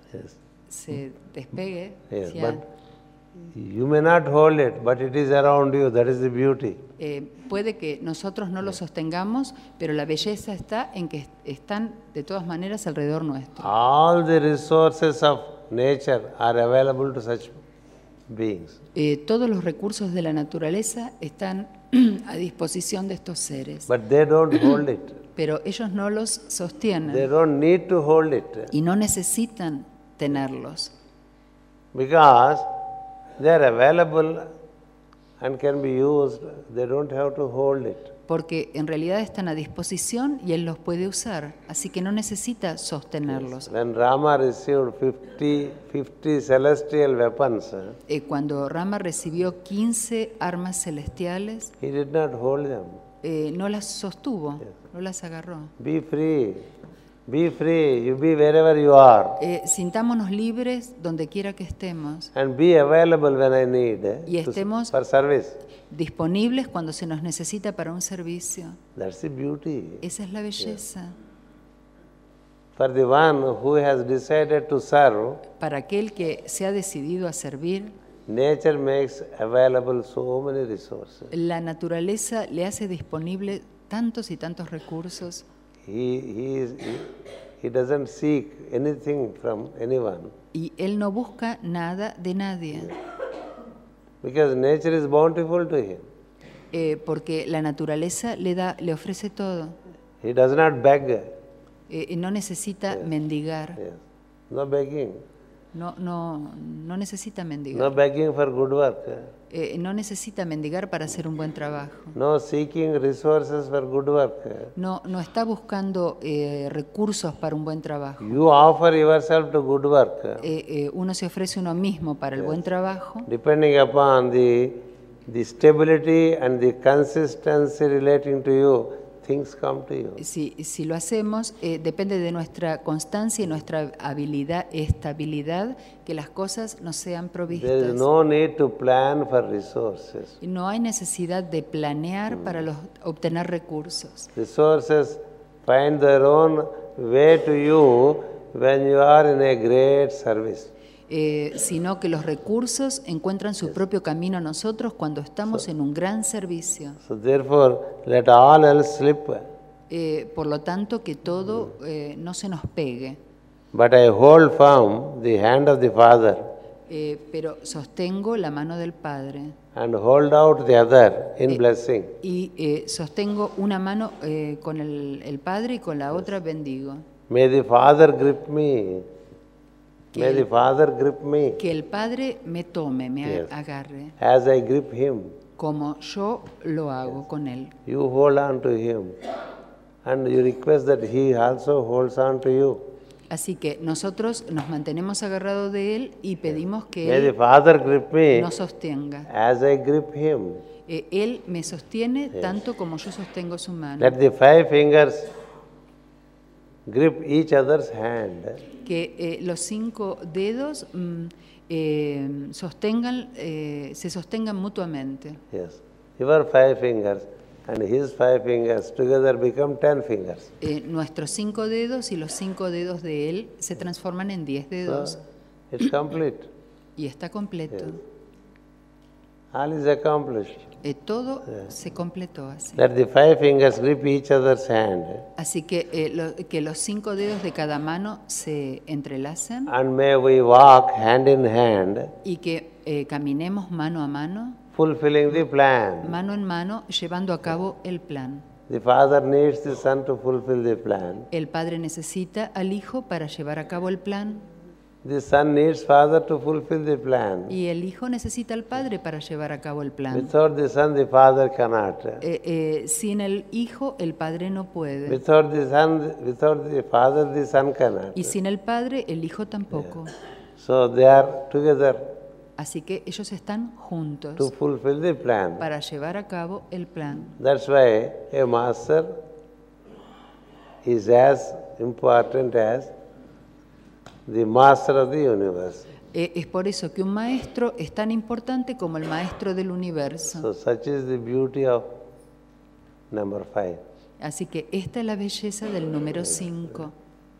se despegue. Yes, but you may not hold it, but it is around you. That is the beauty. Puede que nosotros no lo sostengamos, pero la belleza está en que están de todas maneras alrededor nuestro. All the resources of nature are available to such beings. Todos los recursos de la naturaleza están a disposición de estos seres. But they don't hold it. Pero ellos no los sostienen. They don't need to hold it. Y no necesitan tenerlos. Because they are available and can be used, they don't have to hold it. porque en realidad están a disposición y él los puede usar, así que no necesita sostenerlos. When Rama received 50 celestial weapons, Cuando Rama recibió 15 armas celestiales, he did not hold them. no las sostuvo, no las agarró. Be free. Be free. You be wherever you are. Sintámonos libres donde quiera que estemos And be available when I need y estemos for service. disponibles cuando se nos necesita para un servicio. That's the beauty. Esa es la belleza. For the one who has decided to serve, Para aquel que se ha decidido a servir, nature makes available so many resources. la naturaleza le hace disponible tantos y tantos recursos. He doesn't seek anything from anyone. Y él no busca nada de nadie, Because nature is bountiful to him. porque la naturaleza le ofrece todo. He does not beg. No necesita mendigar. Yes. No begging. No necesita mendigar. No begging for good work. No necesita mendigar para hacer un buen trabajo. No seeking resources for good work. No está buscando recursos para un buen trabajo. You offer yourself to good work. Uno se ofrece uno mismo para el buen trabajo. Depending upon the stability and the consistency relating to you, things come to you. Si lo hacemos, depende de nuestra constancia y nuestra estabilidad, que las cosas nos sean There is provistas. no need to plan for resources. No hay necesidad de planear para obtener recursos. Resources find their own way to you when you are in a great service. Sino que los recursos encuentran su propio camino a nosotros cuando estamos en un gran servicio. So therefore, let all else slip. Por lo tanto, que todo no se nos pegue. But I hold firm the hand of the Father Pero sostengo la mano del Padre and hold out the other in blessing. y sostengo una mano con el Padre y con la otra bendigo. May the Father grip me. May the Father grip me Que el Padre me tome, me Yes. agarre, as I grip Him. como yo lo hago con Él. You hold on to Him and you request that He also holds on to you. Así que nosotros nos mantenemos agarrados de Él y pedimos que May the Él Father grip me nos sostenga. as I grip Him. Él me sostiene tanto como yo sostengo su mano. Let the 5 fingers grip each other's hand. Que los 5 dedos se sostengan mutuamente. Yes. Your 5 fingers and His 5 fingers together become 10 fingers. Nuestros 5 dedos y los 5 dedos de Él se transforman en 10 dedos. It's complete. Y está completo. All is accomplished. Todo se completó así. Let the 5 fingers grip each other's hand. Así que los 5 dedos de cada mano se entrelacen And may we walk hand in hand, y que caminemos mano a mano, fulfilling the plan. mano en mano, llevando a cabo el plan. The Father needs the Son to fulfill the plan. El Padre necesita al Hijo para llevar a cabo el plan The Son needs Father to fulfill the plan. y el Hijo necesita al Padre para llevar a cabo el plan. Without the Son, the Father cannot. Sin el Hijo, el Padre no puede. Without the Father, the Son cannot. Y sin el Padre, el Hijo tampoco. So they are together Así que ellos están to juntos fulfill the plan. para llevar a cabo el plan. That's why a master is as important as the master of the universe. Es por eso que un maestro es tan importante como el maestro del universo. So such is the beauty of number 5. Así que esta es la belleza del número 5.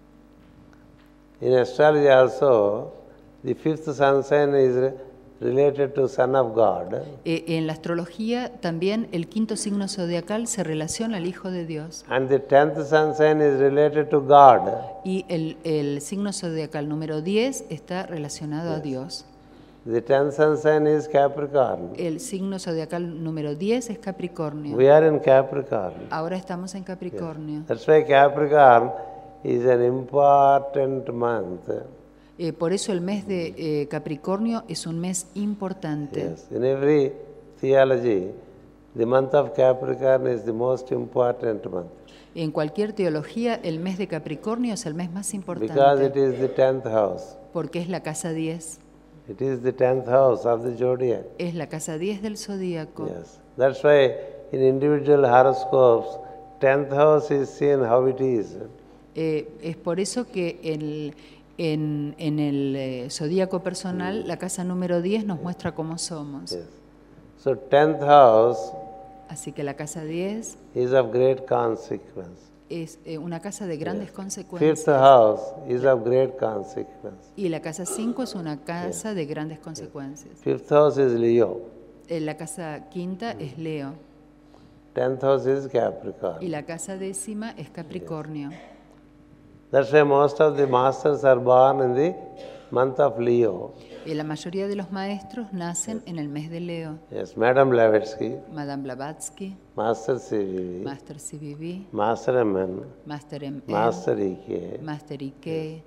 In astrology also, the 5th sunshine is related to Son of God. En la astrología también el 5.º signo zodiacal se relaciona al Hijo de Dios. And the 10th sunshine is related to God. Y el signo zodiacal número 10 está relacionado a Dios. The 10th sunshine is Capricorn. El signo zodiacal número 10 es Capricornio. We are in Capricorn. Ahora estamos en Capricornio. That's why Capricorn is an important month. Por eso el mes de Capricornio es un mes importante. Yes. In every theology, the month of Capricorn is the most important month En cualquier teología, el mes de Capricornio es el mes más because importante it is the 10th house. porque es la casa 10. It is the 10th house of the zodiac. Es la casa 10 del zodíaco. Yes. That's why in individual horoscopes, 10th house is seen how it is. Es por eso que en el zodíaco personal, la casa número 10 nos muestra cómo somos. Yes. So 10th house Así que la casa 10 is of great consequence. es una casa de grandes Fifth consecuencias. house is of great consequence. Y la casa 5 es una casa de grandes consecuencias. Fifth house is Leo. La casa quinta es Leo 10th house is y Capricorn. la casa décima es Capricornio. That's why most of the masters are born in the month of Leo. La mayoría de los maestros nacen en el mes de Leo. Yes, Madame Blavatsky, Madame Blavatsky, Master CVV, Master CVV, Master MN, Master MM, Master EK. Master Ike,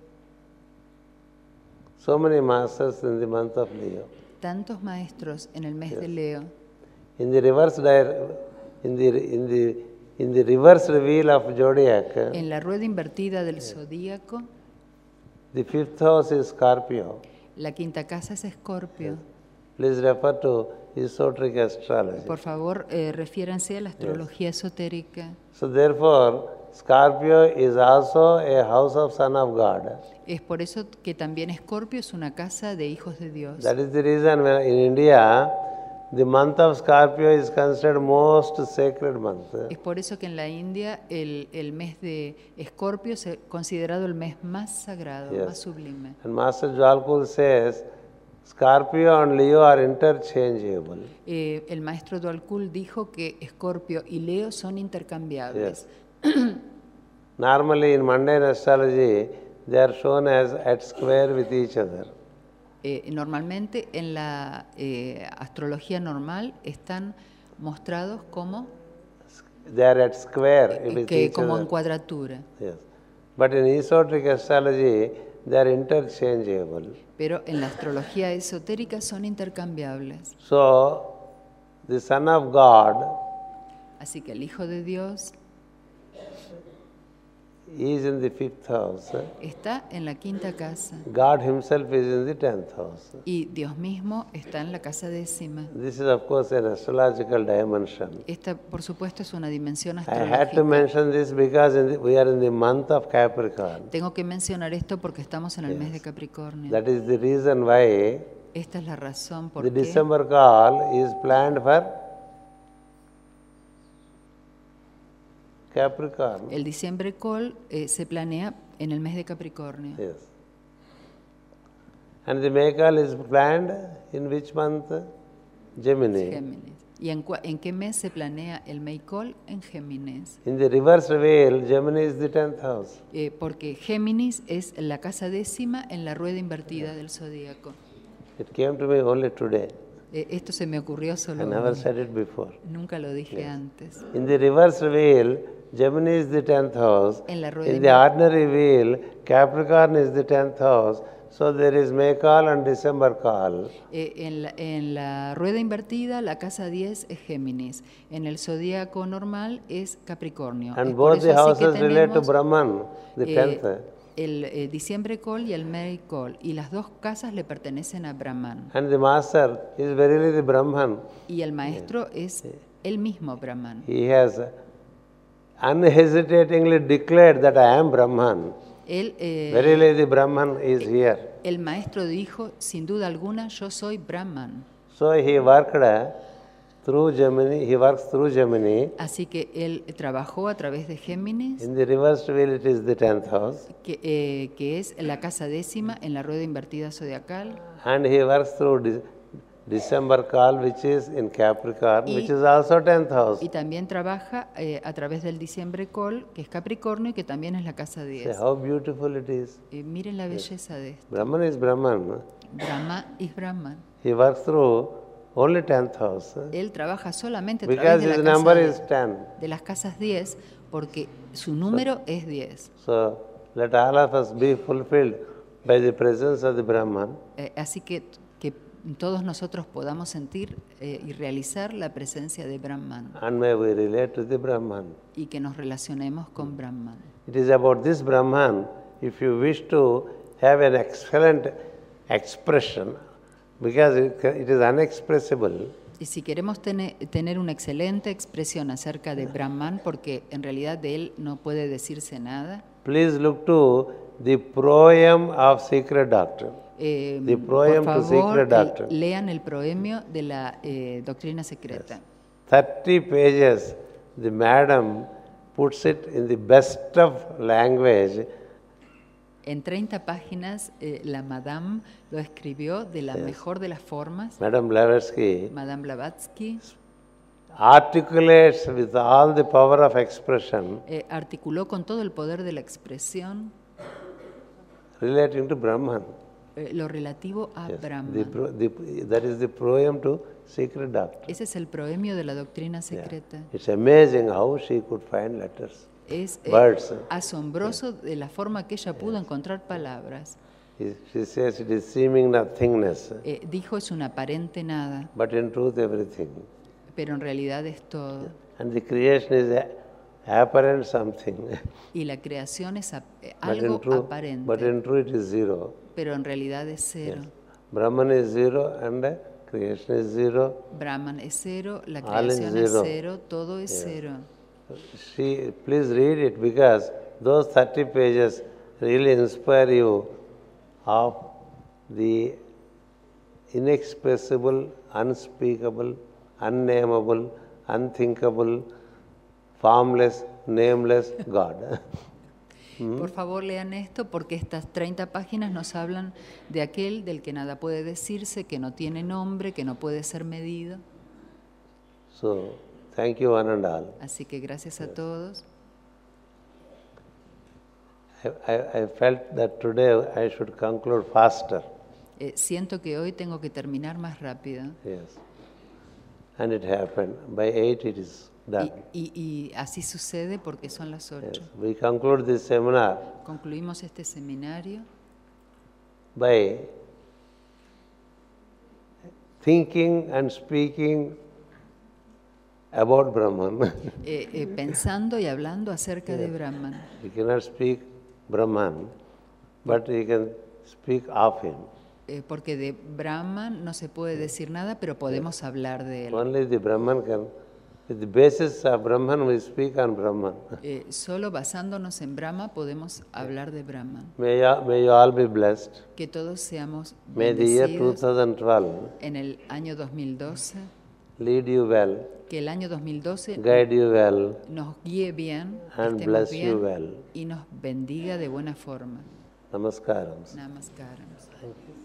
So many masters in the month of Leo. tantos maestros en el mes de Leo. In the reverse in the reverse wheel of zodiac, En la rueda invertida del zodíaco, the fifth house is Scorpio. la quinta casa es Escorpio. Please refer to esoteric astrology. Por favor, refiéranse a la astrología esotérica. So therefore, Scorpio is also a house of Son of God. Es por eso que también Escorpio es una casa de hijos de Dios. That is the reason when in India, the month of Scorpio is considered most sacred month. Es por eso que en la India el mes de Escorpio es considerado el mes más sagrado, Yes. más sublime. And Master Jalkul says, Scorpio and Leo are interchangeable. El maestro Dwalkul dijo que Escorpio y Leo son intercambiables. Normally in mundane astrology, they are shown as at square with each other. Normalmente en la astrología normal están mostrados como, They are at square with each como en other. cuadratura. Yes. But in esoteric astrology, they are interchangeable. Pero en la astrología esotérica son intercambiables. So, the Son of God Así que el Hijo de Dios is in the fifth house. está en la quinta casa God himself is in the 10th house. y Dios mismo está en la casa décima. This is of course an astrological dimension. Esta, por supuesto, es una dimensión I had to astrológica. mention this because we are in the month of Capricorn. Tengo que mencionar esto porque estamos en el mes de Capricornio. That is the reason why Esta es la razón por the qué December call is planned for Capricorn. el diciembre call se planea en el mes de Capricornio. Yes. And the May call is planned in which month? Gemini. Géminis. ¿Y en qué mes se planea el May call? En Géminis. In the reverse wheel, Gemini is the 10th house. Porque Géminis es la casa décima en la rueda invertida del zodíaco. It came to me only today. Esto se me ocurrió solo I never hoy. said it before. Nunca lo dije antes. In the reverse wheel, Gemini is the 10th house. En la rueda In the ordinary wheel, Capricorn is the 10th house. So there is May call and December call. En la rueda invertida, la casa 10 es Géminis. En el zodíaco normal es Capricornio. And Es por both the eso así que houses relate to tenemos, Brahman, the 10th. el diciembre call y el May call. Y las dos casas le pertenecen a Brahman. And the master is verily the Brahman. Y el maestro es el mismo Brahman. He has unhesitatingly declared that I am Brahman. Él, Verily the Brahman is here. el maestro dijo, sin duda alguna, yo soy Brahman. So he worked through Gemini, he works through Gemini. Así que él trabajó a través de Géminis, In the reversed wheel, it is the 10th house. que es la casa décima en la rueda invertida zodiacal. And he works through December call, which is in Capricorn, which is also 10th house. Y también trabaja a través del diciembre call, que es Capricornio y que también es la casa See 10. how beautiful it is. Miren la belleza de esto. Brahman is Brahman. Brahma es Brahman. He works through only 10th house. Él trabaja solamente a Because través de, his la casa number is 10. de las casas 10 porque su número es 10. So let all of us be fulfilled by the presence of the Brahman. Así que todos nosotros podamos sentir y realizar la presencia de Brahman and may we relate to the Brahman. y que nos relacionemos con Brahman. It is about this Brahman, if you wish to have an excellent expression, because it is unexpressible, Y si queremos tener una excelente expresión acerca de Brahman, porque en realidad de él no puede decirse nada, please look to the proem of Secret Doctrine. The por proem to favor, Secret Doctrine. lean el proemio de la doctrina secreta. 30 pages, the madam puts it in the best of language. En 30 páginas, la Madame lo escribió de la mejor de las formas. Madam Blavatsky Madame Blavatsky articulates with all the power of expression articuló con todo el poder de la expresión relating to Brahman. lo relativo a Brahman. That is the proem to Secret Doctrine. Ese es el proemio de la doctrina secreta. It's amazing how she could find letters, Es words. asombroso de la forma que ella pudo encontrar palabras. She says it is seeming nothingness, Dijo es un aparente nada, but in truth everything. pero en realidad es todo. And the creation is apparent something, Y la creación es but algo in truth, aparente, but in truth it is zero. pero en realidad es cero. Brahman is zero and creation is zero. Brahman es cero, la All is creación es zero. cero, todo es cero. Please read it, because those 30 pages really inspire you of the inexpressible, unspeakable, unnameable, unthinkable, formless, nameless God. Por favor, lean esto porque estas 30 páginas nos hablan de aquel del que nada puede decirse, que no tiene nombre, que no puede ser medido. So, thank you one and all. Así que gracias a todos. I felt that today I should conclude faster. Siento que hoy tengo que terminar más rápido. Yes. And it happened. By 8 it is done. Y así sucede porque son las 8. Yes. We conclude this seminar Concluimos este seminario by thinking and speaking about Brahman. pensando y hablando acerca de Brahman. You cannot speak Brahman, but you can speak of him. Porque de Brahman no se puede decir nada, pero podemos hablar de él. Only the Brahman can. With the basis of Brahman, we speak on Brahman. Solo basándonos en Brahma podemos hablar de Brahman. May you all be blessed. Que todos seamos May the year bendecidos 2012 en el año 2012. lead you well, Que el año 2012 guide you well, nos guíe bien, and estemos bless bien you well. y nos bendiga de buena forma. Namaskaram. Namaskaram. Thank you.